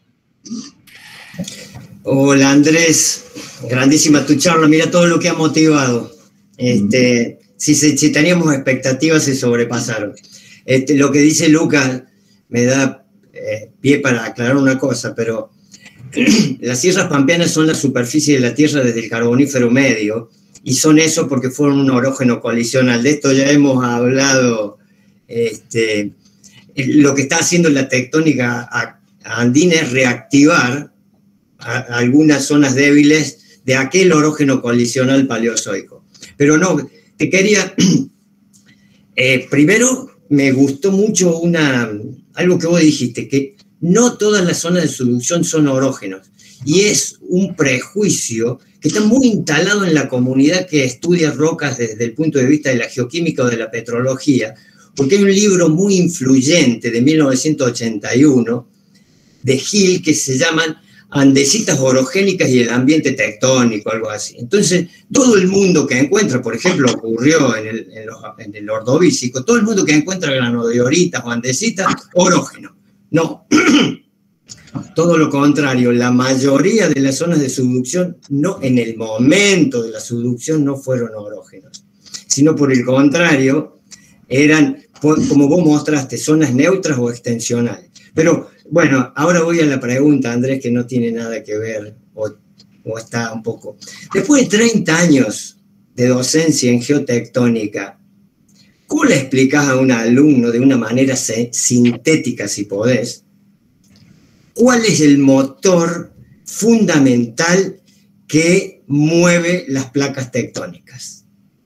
Hola Andrés, grandísima tu charla, mira todo lo que ha motivado. Este, si, si teníamos expectativas se sobrepasaron. Este, lo que dice Lucas me da eh, pie para aclarar una cosa, pero las sierras pampeanas son la superficie de la Tierra desde el Carbonífero medio y son eso porque fueron un orógeno colisional. De esto ya hemos hablado. Este, lo que está haciendo la tectónica andina es reactivar a, a algunas zonas débiles de aquel orógeno colisional paleozoico. Pero no, te quería, eh, primero me gustó mucho una, algo que vos dijiste, que no todas las zonas de subducción son orógenos, y es un prejuicio que está muy instalado en la comunidad que estudia rocas desde el punto de vista de la geoquímica o de la petrología, porque hay un libro muy influyente de mil novecientos ochenta y uno de Hill que se llama Andesitas orogénicas y el ambiente tectónico, algo así. Entonces, todo el mundo que encuentra, por ejemplo, ocurrió en el, en los, en el ordovícico, todo el mundo que encuentra granodioritas o andesitas, orógeno. No, todo lo contrario, la mayoría de las zonas de subducción, no, en el momento de la subducción, no fueron orógenos, sino por el contrario, eran, como vos mostraste, zonas neutras o extensionales. Pero, bueno, ahora voy a la pregunta, Andrés, que no tiene nada que ver, o, o está un poco. Después de treinta años de docencia en geotectónica, ¿cómo le explicás a un alumno de una manera sintética, si podés, cuál es el motor fundamental que mueve las placas tectónicas?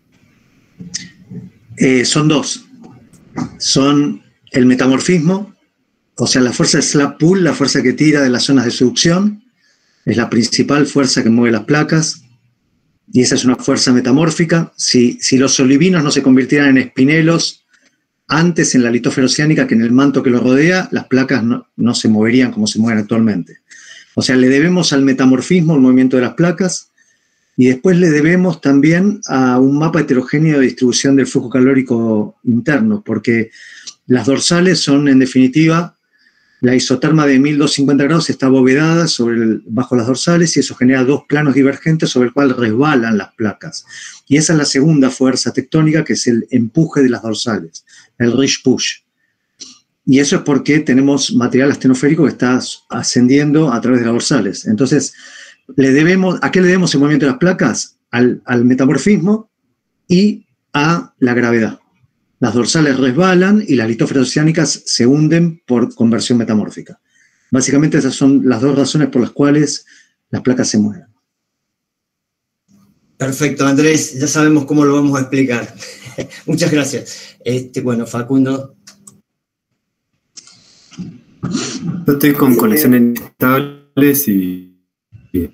Eh, son dos. Son el metamorfismo, o sea, la fuerza de slab pull, la fuerza que tira de las zonas de subducción, es la principal fuerza que mueve las placas, y esa es una fuerza metamórfica. Si, si los olivinos no se convirtieran en espinelos antes en la litósfera oceánica que en el manto que lo rodea, las placas no, no se moverían como se mueven actualmente. O sea, le debemos al metamorfismo el movimiento de las placas, y después le debemos también a un mapa heterogéneo de distribución del flujo calórico interno, porque las dorsales son, en definitiva, la isoterma de mil doscientos cincuenta grados está abovedada sobre el, bajo las dorsales, y eso genera dos planos divergentes sobre el cual resbalan las placas. Y esa es la segunda fuerza tectónica, que es el empuje de las dorsales, el ridge push. Y eso es porque tenemos material astenoférico que está ascendiendo a través de las dorsales. Entonces, le debemos, ¿a qué le debemos el movimiento de las placas? Al, al metamorfismo y a la gravedad. Las dorsales resbalan y las litósferas oceánicas se hunden por conversión metamórfica. Básicamente esas son las dos razones por las cuales las placas se mueven. Perfecto, Andrés, ya sabemos cómo lo vamos a explicar. Muchas gracias. Este, bueno, Facundo. Yo estoy con conexiones estables y, y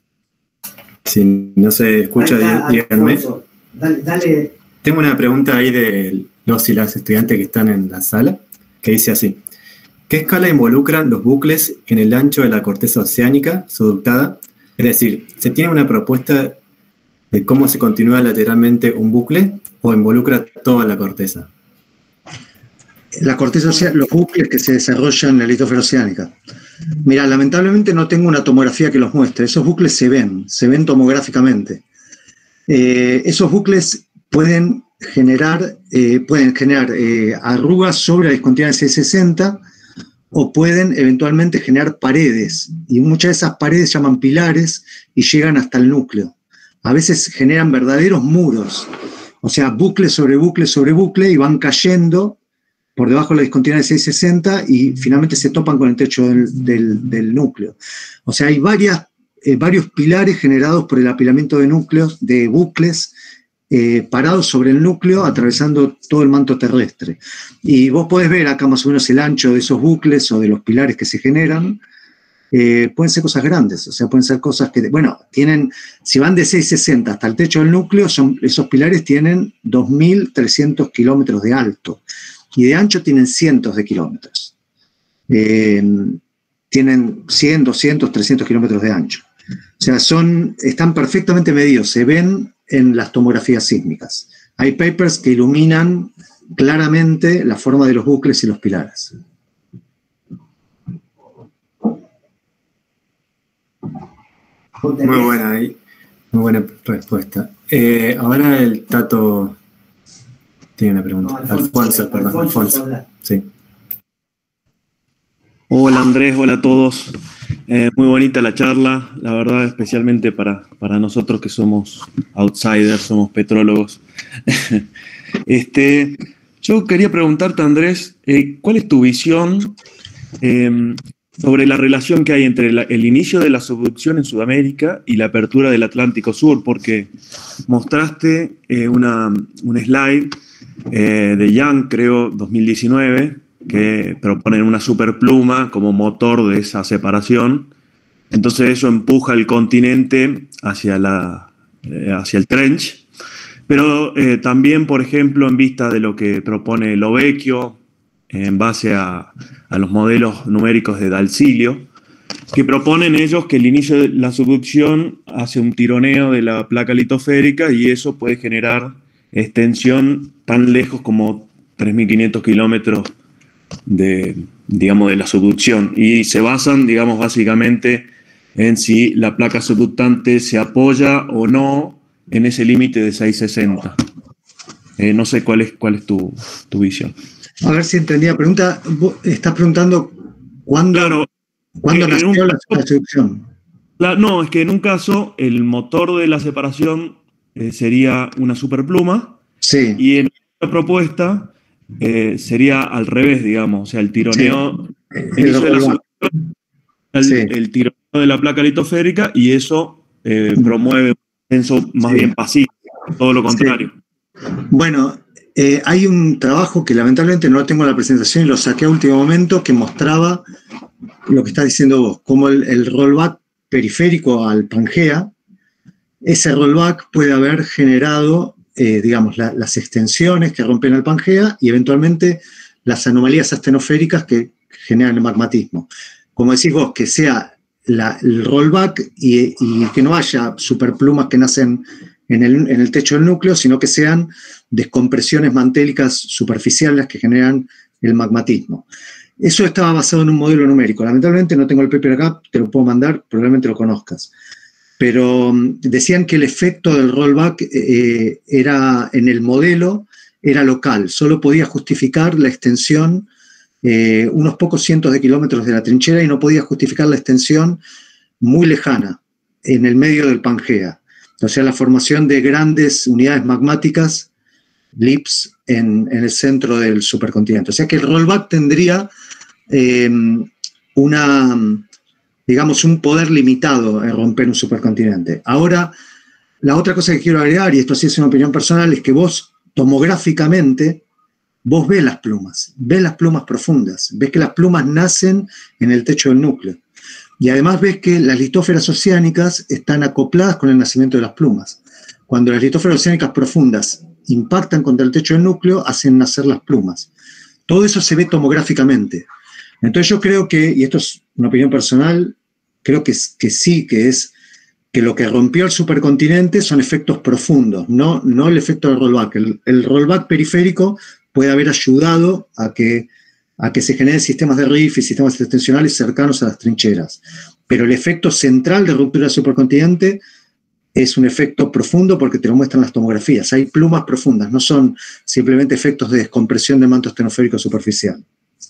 si no se escucha, dale, díganme. Dale, dale. Tengo una pregunta ahí de los y las estudiantes que están en la sala, que dice así: ¿qué escala involucran los bucles en el ancho de la corteza oceánica subductada? Es decir, ¿se tiene una propuesta de cómo se continúa lateralmente un bucle o involucra toda la corteza? La corteza oceánica, los bucles que se desarrollan en la litósfera oceánica. Mira, lamentablemente no tengo una tomografía que los muestre. Esos bucles se ven, se ven tomográficamente. Eh, esos bucles pueden generar, eh, pueden generar eh, arrugas sobre la discontinuidad de seiscientos sesenta o pueden eventualmente generar paredes. Y muchas de esas paredes se llaman pilares y llegan hasta el núcleo. A veces generan verdaderos muros, o sea, bucle sobre bucle sobre bucle, y van cayendo por debajo de la discontinuidad de seiscientos sesenta y finalmente se topan con el techo del, del, del núcleo. O sea, hay varias, eh, varios pilares generados por el apilamiento de núcleos, de bucles, eh, parados sobre el núcleo, atravesando todo el manto terrestre. Y vos podés ver acá más o menos el ancho de esos bucles o de los pilares que se generan. Eh, pueden ser cosas grandes, o sea, pueden ser cosas que, bueno, tienen, si van de seiscientos sesenta hasta el techo del núcleo, son, esos pilares tienen dos mil trescientos kilómetros de alto. Y de ancho tienen cientos de kilómetros. Eh, tienen cien, doscientos, trescientos kilómetros de ancho. O sea, son, están perfectamente medidos, se ven en las tomografías sísmicas. Hay papers que iluminan claramente la forma de los bucles y los pilares. Muy buena ahí, muy buena respuesta. Eh, ahora el Tato tiene una pregunta. No, Alfonso, Alfonso, perdón, Alfonso. Alfonso. Sí. Hola Andrés, hola a todos. Eh, muy bonita la charla, la verdad, especialmente para, para nosotros que somos outsiders, somos petrólogos. este, yo quería preguntarte, Andrés, eh, ¿cuál es tu visión eh, sobre la relación que hay entre la, el inicio de la subducción en Sudamérica y la apertura del Atlántico Sur? Porque mostraste eh, una, un slide eh, de Young, creo, dos mil diecinueve, que proponen una superpluma como motor de esa separación. Entonces eso empuja el continente hacia, la, eh, hacia el trench. Pero eh, también, por ejemplo, en vista de lo que propone Lovecchio, en base a, a los modelos numéricos de D'Alzilio, que proponen ellos que el inicio de la subducción hace un tironeo de la placa litosférica y eso puede generar extensión tan lejos como tres mil quinientos kilómetros de, digamos, de la subducción. Y se basan, digamos, básicamente en si la placa subductante se apoya o no en ese límite de seiscientos sesenta. Eh, no sé cuál es, cuál es tu, tu visión. A ver si entendí la pregunta. Vos estás preguntando cuándo, claro, ¿cuándo eh, nació la caso, subducción. La, no, es que en un caso el motor de la separación eh, sería una superpluma, sí. Y en otra propuesta eh, sería al revés, digamos, o sea, el tironeo, sí. el, el, de la subducción, el, sí. el tironeo de la placa litosférica y eso eh, promueve un descenso más sí. bien pasivo, todo lo contrario. Sí. Bueno, eh, hay un trabajo que lamentablemente no tengo en la presentación y lo saqué a último momento que mostraba lo que estás diciendo vos, como el, el rollback periférico al Pangea, ese rollback puede haber generado, eh, digamos, la, las extensiones que rompen el Pangea y eventualmente las anomalías astenosféricas que generan el magmatismo. Como decís vos, que sea la, el rollback y, y que no haya superplumas que nacen en el, en el techo del núcleo, sino que sean descompresiones mantélicas superficiales que generan el magmatismo. Eso estaba basado en un modelo numérico. Lamentablemente no tengo el paper acá, te lo puedo mandar, probablemente lo conozcas. Pero um, decían que el efecto del rollback eh, era, en el modelo era local, solo podía justificar la extensión eh, unos pocos cientos de kilómetros de la trinchera y no podía justificar la extensión muy lejana, en el medio del Pangea. O sea, la formación de grandes unidades magmáticas, lips, en, en el centro del supercontinente. O sea que el rollback tendría eh, una, digamos, un poder limitado en romper un supercontinente. Ahora, la otra cosa que quiero agregar, y esto sí es una opinión personal, es que vos, tomográficamente, vos ves las plumas, ves las plumas profundas, ves que las plumas nacen en el techo del núcleo. Y además ves que las litósferas oceánicas están acopladas con el nacimiento de las plumas. Cuando las litósferas oceánicas profundas impactan contra el techo del núcleo, hacen nacer las plumas. Todo eso se ve tomográficamente. Entonces yo creo que, y esto es una opinión personal, creo que, que sí, que es que lo que rompió el supercontinente son efectos profundos, no, no el efecto del rollback. El, el rollback periférico puede haber ayudado a que, a que se generen sistemas de rift y sistemas extensionales cercanos a las trincheras. Pero el efecto central de ruptura del supercontinente es un efecto profundo porque te lo muestran las tomografías. Hay plumas profundas, no son simplemente efectos de descompresión del manto astenosférico superficial.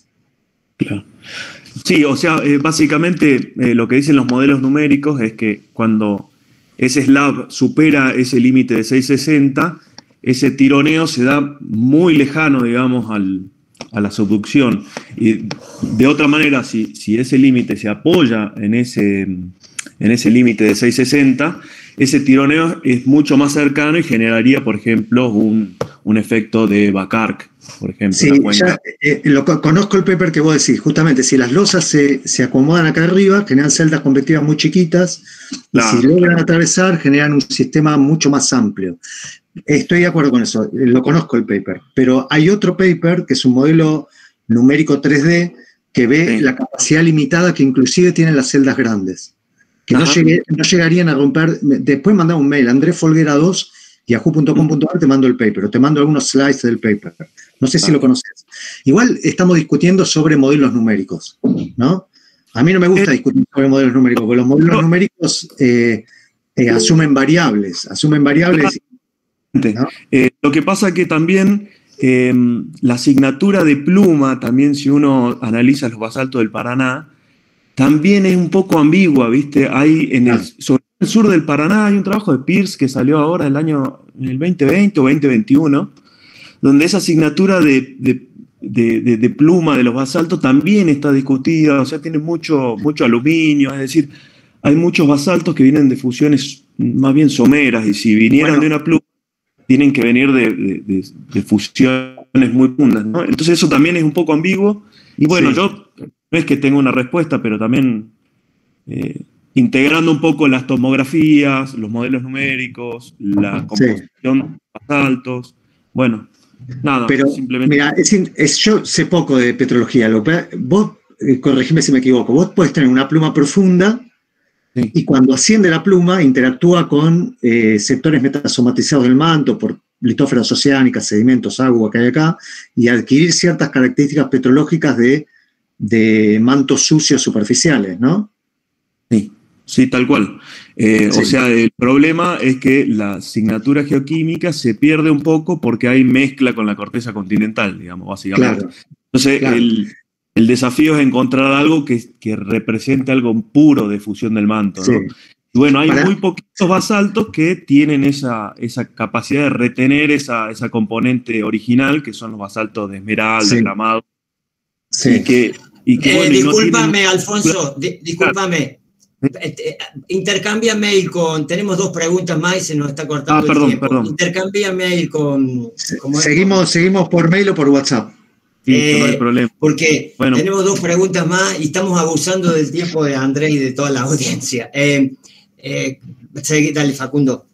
Claro. Sí, o sea, eh, básicamente eh, lo que dicen los modelos numéricos es que cuando ese slab supera ese límite de seiscientos sesenta, ese tironeo se da muy lejano, digamos, al, a la subducción. Y de otra manera, si, si ese límite se apoya en ese, en ese límite de seiscientos sesenta, ese tironeo es mucho más cercano y generaría, por ejemplo, un, un efecto de Bacarc, por ejemplo. Sí, ya, eh, lo, conozco el paper que vos decís. Justamente, si las losas se, se acomodan acá arriba, generan celdas convectivas muy chiquitas, claro. Y si logran atravesar, generan un sistema mucho más amplio. Estoy de acuerdo con eso, lo conozco el paper. Pero hay otro paper, que es un modelo numérico tres D, que ve sí. la capacidad limitada que inclusive tienen las celdas grandes. Que no, llegué, no llegarían a romper. Después mandaba un mail, Andrés Folguera dos, yahoo punto com punto a r, te mando el paper, o te mando algunos slides del paper. No sé si lo conoces. Igual estamos discutiendo sobre modelos numéricos, ¿no? A mí no me gusta discutir sobre modelos numéricos, porque los modelos numéricos eh, eh, asumen variables, asumen variables. ¿no? Eh, lo que pasa es que también eh, la asignatura de pluma, también si uno analiza los basaltos del Paraná, también es un poco ambigua, ¿viste? Hay en el, sobre el sur del Paraná hay un trabajo de Pierce que salió ahora el año el veinte veinte o veinte veintiuno, donde esa asignatura de, de, de, de, de pluma de los basaltos también está discutida, o sea, tiene mucho, mucho aluminio, es decir, hay muchos basaltos que vienen de fusiones más bien someras, y si vinieran bueno, de una pluma, tienen que venir de, de, de, de fusiones muy profundas, ¿no? Entonces eso también es un poco ambiguo, y bueno, sí. yo... No es que tenga una respuesta, pero también eh, integrando un poco las tomografías, los modelos numéricos, la composición de basaltos. Bueno, nada, pero, simplemente. Mira, es, es, yo sé poco de petrología. Lo, vos, eh, corregime si me equivoco, vos podés tener una pluma profunda sí. y cuando asciende la pluma interactúa con eh, sectores metasomatizados del manto por litósferas oceánicas, sedimentos, agua que hay acá, y adquirir ciertas características petrológicas de, de mantos sucios superficiales, ¿no? Sí. Sí, tal cual. Eh, sí. O sea, el problema es que la asignatura geoquímica se pierde un poco porque hay mezcla con la corteza continental, digamos, básicamente. Claro. Entonces, claro. El, el desafío es encontrar algo que, que represente algo puro de fusión del manto, ¿no? Sí. Y bueno, hay Para... muy poquitos basaltos que tienen esa, esa capacidad de retener esa, esa componente original, que son los basaltos de esmeralda, sí. gramado. Sí. Y que, y que, eh, bueno, discúlpame, y no tienen... Alfonso, di, discúlpame. Intercambia mail con. Tenemos dos preguntas más y se nos está cortando ah, perdón, el tiempo. Perdón. Intercambia mail con. Seguimos, seguimos por mail o por WhatsApp. Sí, eh, no hay problema. Porque bueno. tenemos dos preguntas más y estamos abusando del tiempo de Andrés y de toda la audiencia. Eh, eh, dale, Facundo.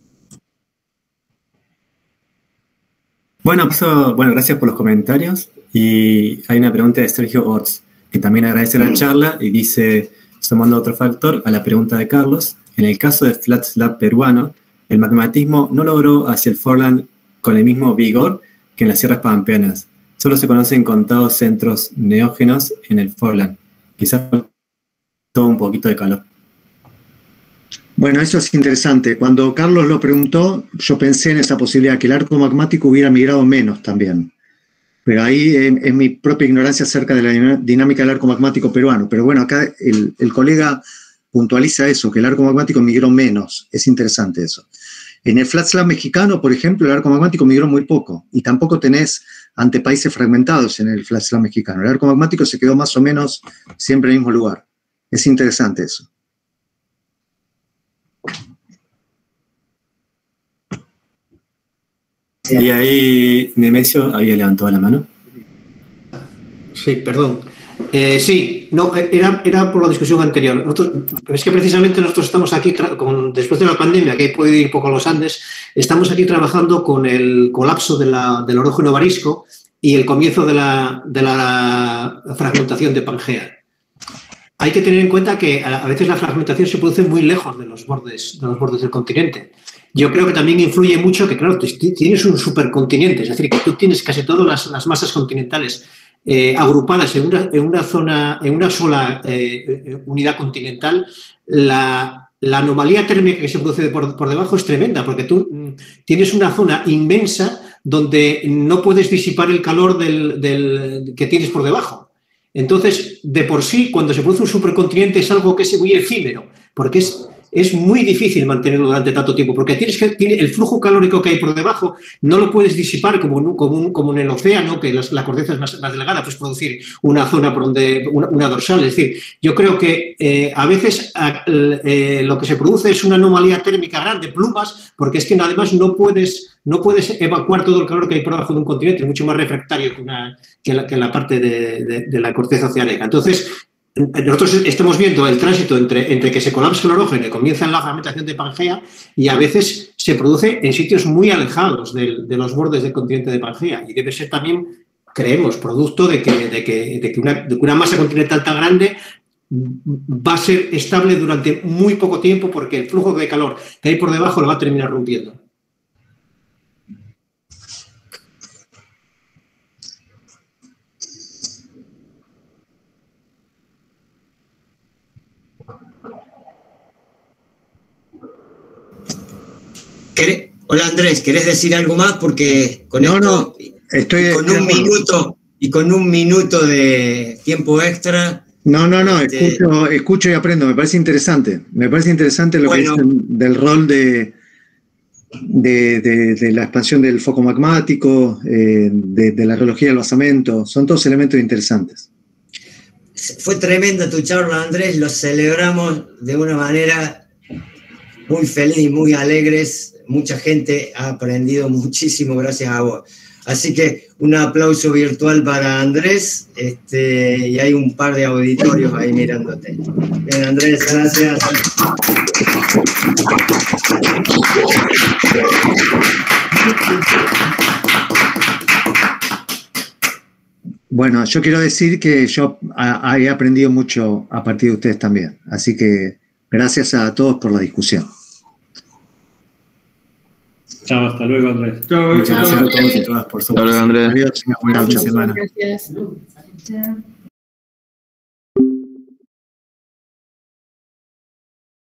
Bueno, eso, bueno, gracias por los comentarios. Y hay una pregunta de Sergio Orts, que también agradece la charla y dice. Sumando otro factor a la pregunta de Carlos, en el caso del Flat Slab peruano, el magmatismo no logró hacia el Foreland con el mismo vigor que en las sierras pampeanas. Solo se conocen contados centros neógenos en el Foreland. Quizás todo un poquito de calor. Bueno, eso es interesante. Cuando Carlos lo preguntó, yo pensé en esa posibilidad, que el arco magmático hubiera migrado menos también. Pero ahí es eh, mi propia ignorancia acerca de la dinámica del arco magmático peruano. Pero bueno, acá el, el colega puntualiza eso, que el arco magmático migró menos. Es interesante eso. En el flat slab mexicano, por ejemplo, el arco magmático migró muy poco. Y tampoco tenés ante países fragmentados en el flat slab mexicano. El arco magmático se quedó más o menos siempre en el mismo lugar. Es interesante eso. Y ahí Nemesio había levantado la mano. Sí, perdón. Eh, sí, no, era, era por la discusión anterior. Nosotros, es que precisamente nosotros estamos aquí, con, después de la pandemia, que he podido ir poco a los Andes, estamos aquí trabajando con el colapso de la, del orógeno varisco y el comienzo de la, de la fragmentación de Pangea. Hay que tener en cuenta que a veces la fragmentación se produce muy lejos de los bordes, de los bordes del continente. Yo creo que también influye mucho que, claro, tienes un supercontinente, es decir, que tú tienes casi todas las, las masas continentales eh, agrupadas en una, en una zona, en una sola eh, unidad continental. La, la anomalía térmica que se produce por, por debajo es tremenda, porque tú tienes una zona inmensa donde no puedes disipar el calor del, del, que tienes por debajo. Entonces, de por sí, cuando se produce un supercontinente es algo que es muy efímero, porque es... es muy difícil mantenerlo durante tanto tiempo, porque tienes que, tiene el flujo calórico que hay por debajo no lo puedes disipar como, como, como en el océano, que la corteza es más, más delgada, puedes producir una zona por donde, una, una dorsal. Es decir, yo creo que eh, a veces eh, lo que se produce es una anomalía térmica grande, plumas, porque es que además no puedes, no puedes evacuar todo el calor que hay por debajo de un continente, es mucho más refractario que, una, que, la, que la parte de, de, de la corteza oceánica. Entonces, nosotros estamos viendo el tránsito entre, entre que se colapsa el orógeno y comienza la fragmentación de Pangea, y a veces se produce en sitios muy alejados de, de los bordes del continente de Pangea, y debe ser también, creemos, producto de que, de que, de que, una, de que una masa continental tan grande va a ser estable durante muy poco tiempo, porque el flujo de calor que hay por debajo lo va a terminar rompiendo. Hola Andrés, ¿querés decir algo más? Porque con no, esto, no, estoy y con un minuto y con un minuto de tiempo extra. No, no, no, este, escucho, escucho y aprendo. Me parece interesante. Me parece interesante lo bueno, que dicen del rol de, de, de, de la expansión del foco magmático, eh, de, de la geología del basamento. Son todos elementos interesantes. Fue tremenda tu charla, Andrés. Lo celebramos de una manera muy feliz y muy alegres. mucha gente ha aprendido muchísimo gracias a vos. Así que un aplauso virtual para Andrés, este, y hay un par de auditorios ahí mirándote. Bien, Andrés, gracias. Bueno, yo quiero decir que yo a, a, he aprendido mucho a partir de ustedes también. Así que gracias a todos por la discusión. Chao, hasta luego, Andrés. Muchas gracias a todos y todas por su Hasta luego, Andrés. Adiós. Buena Chao, chao. semana. Gracias.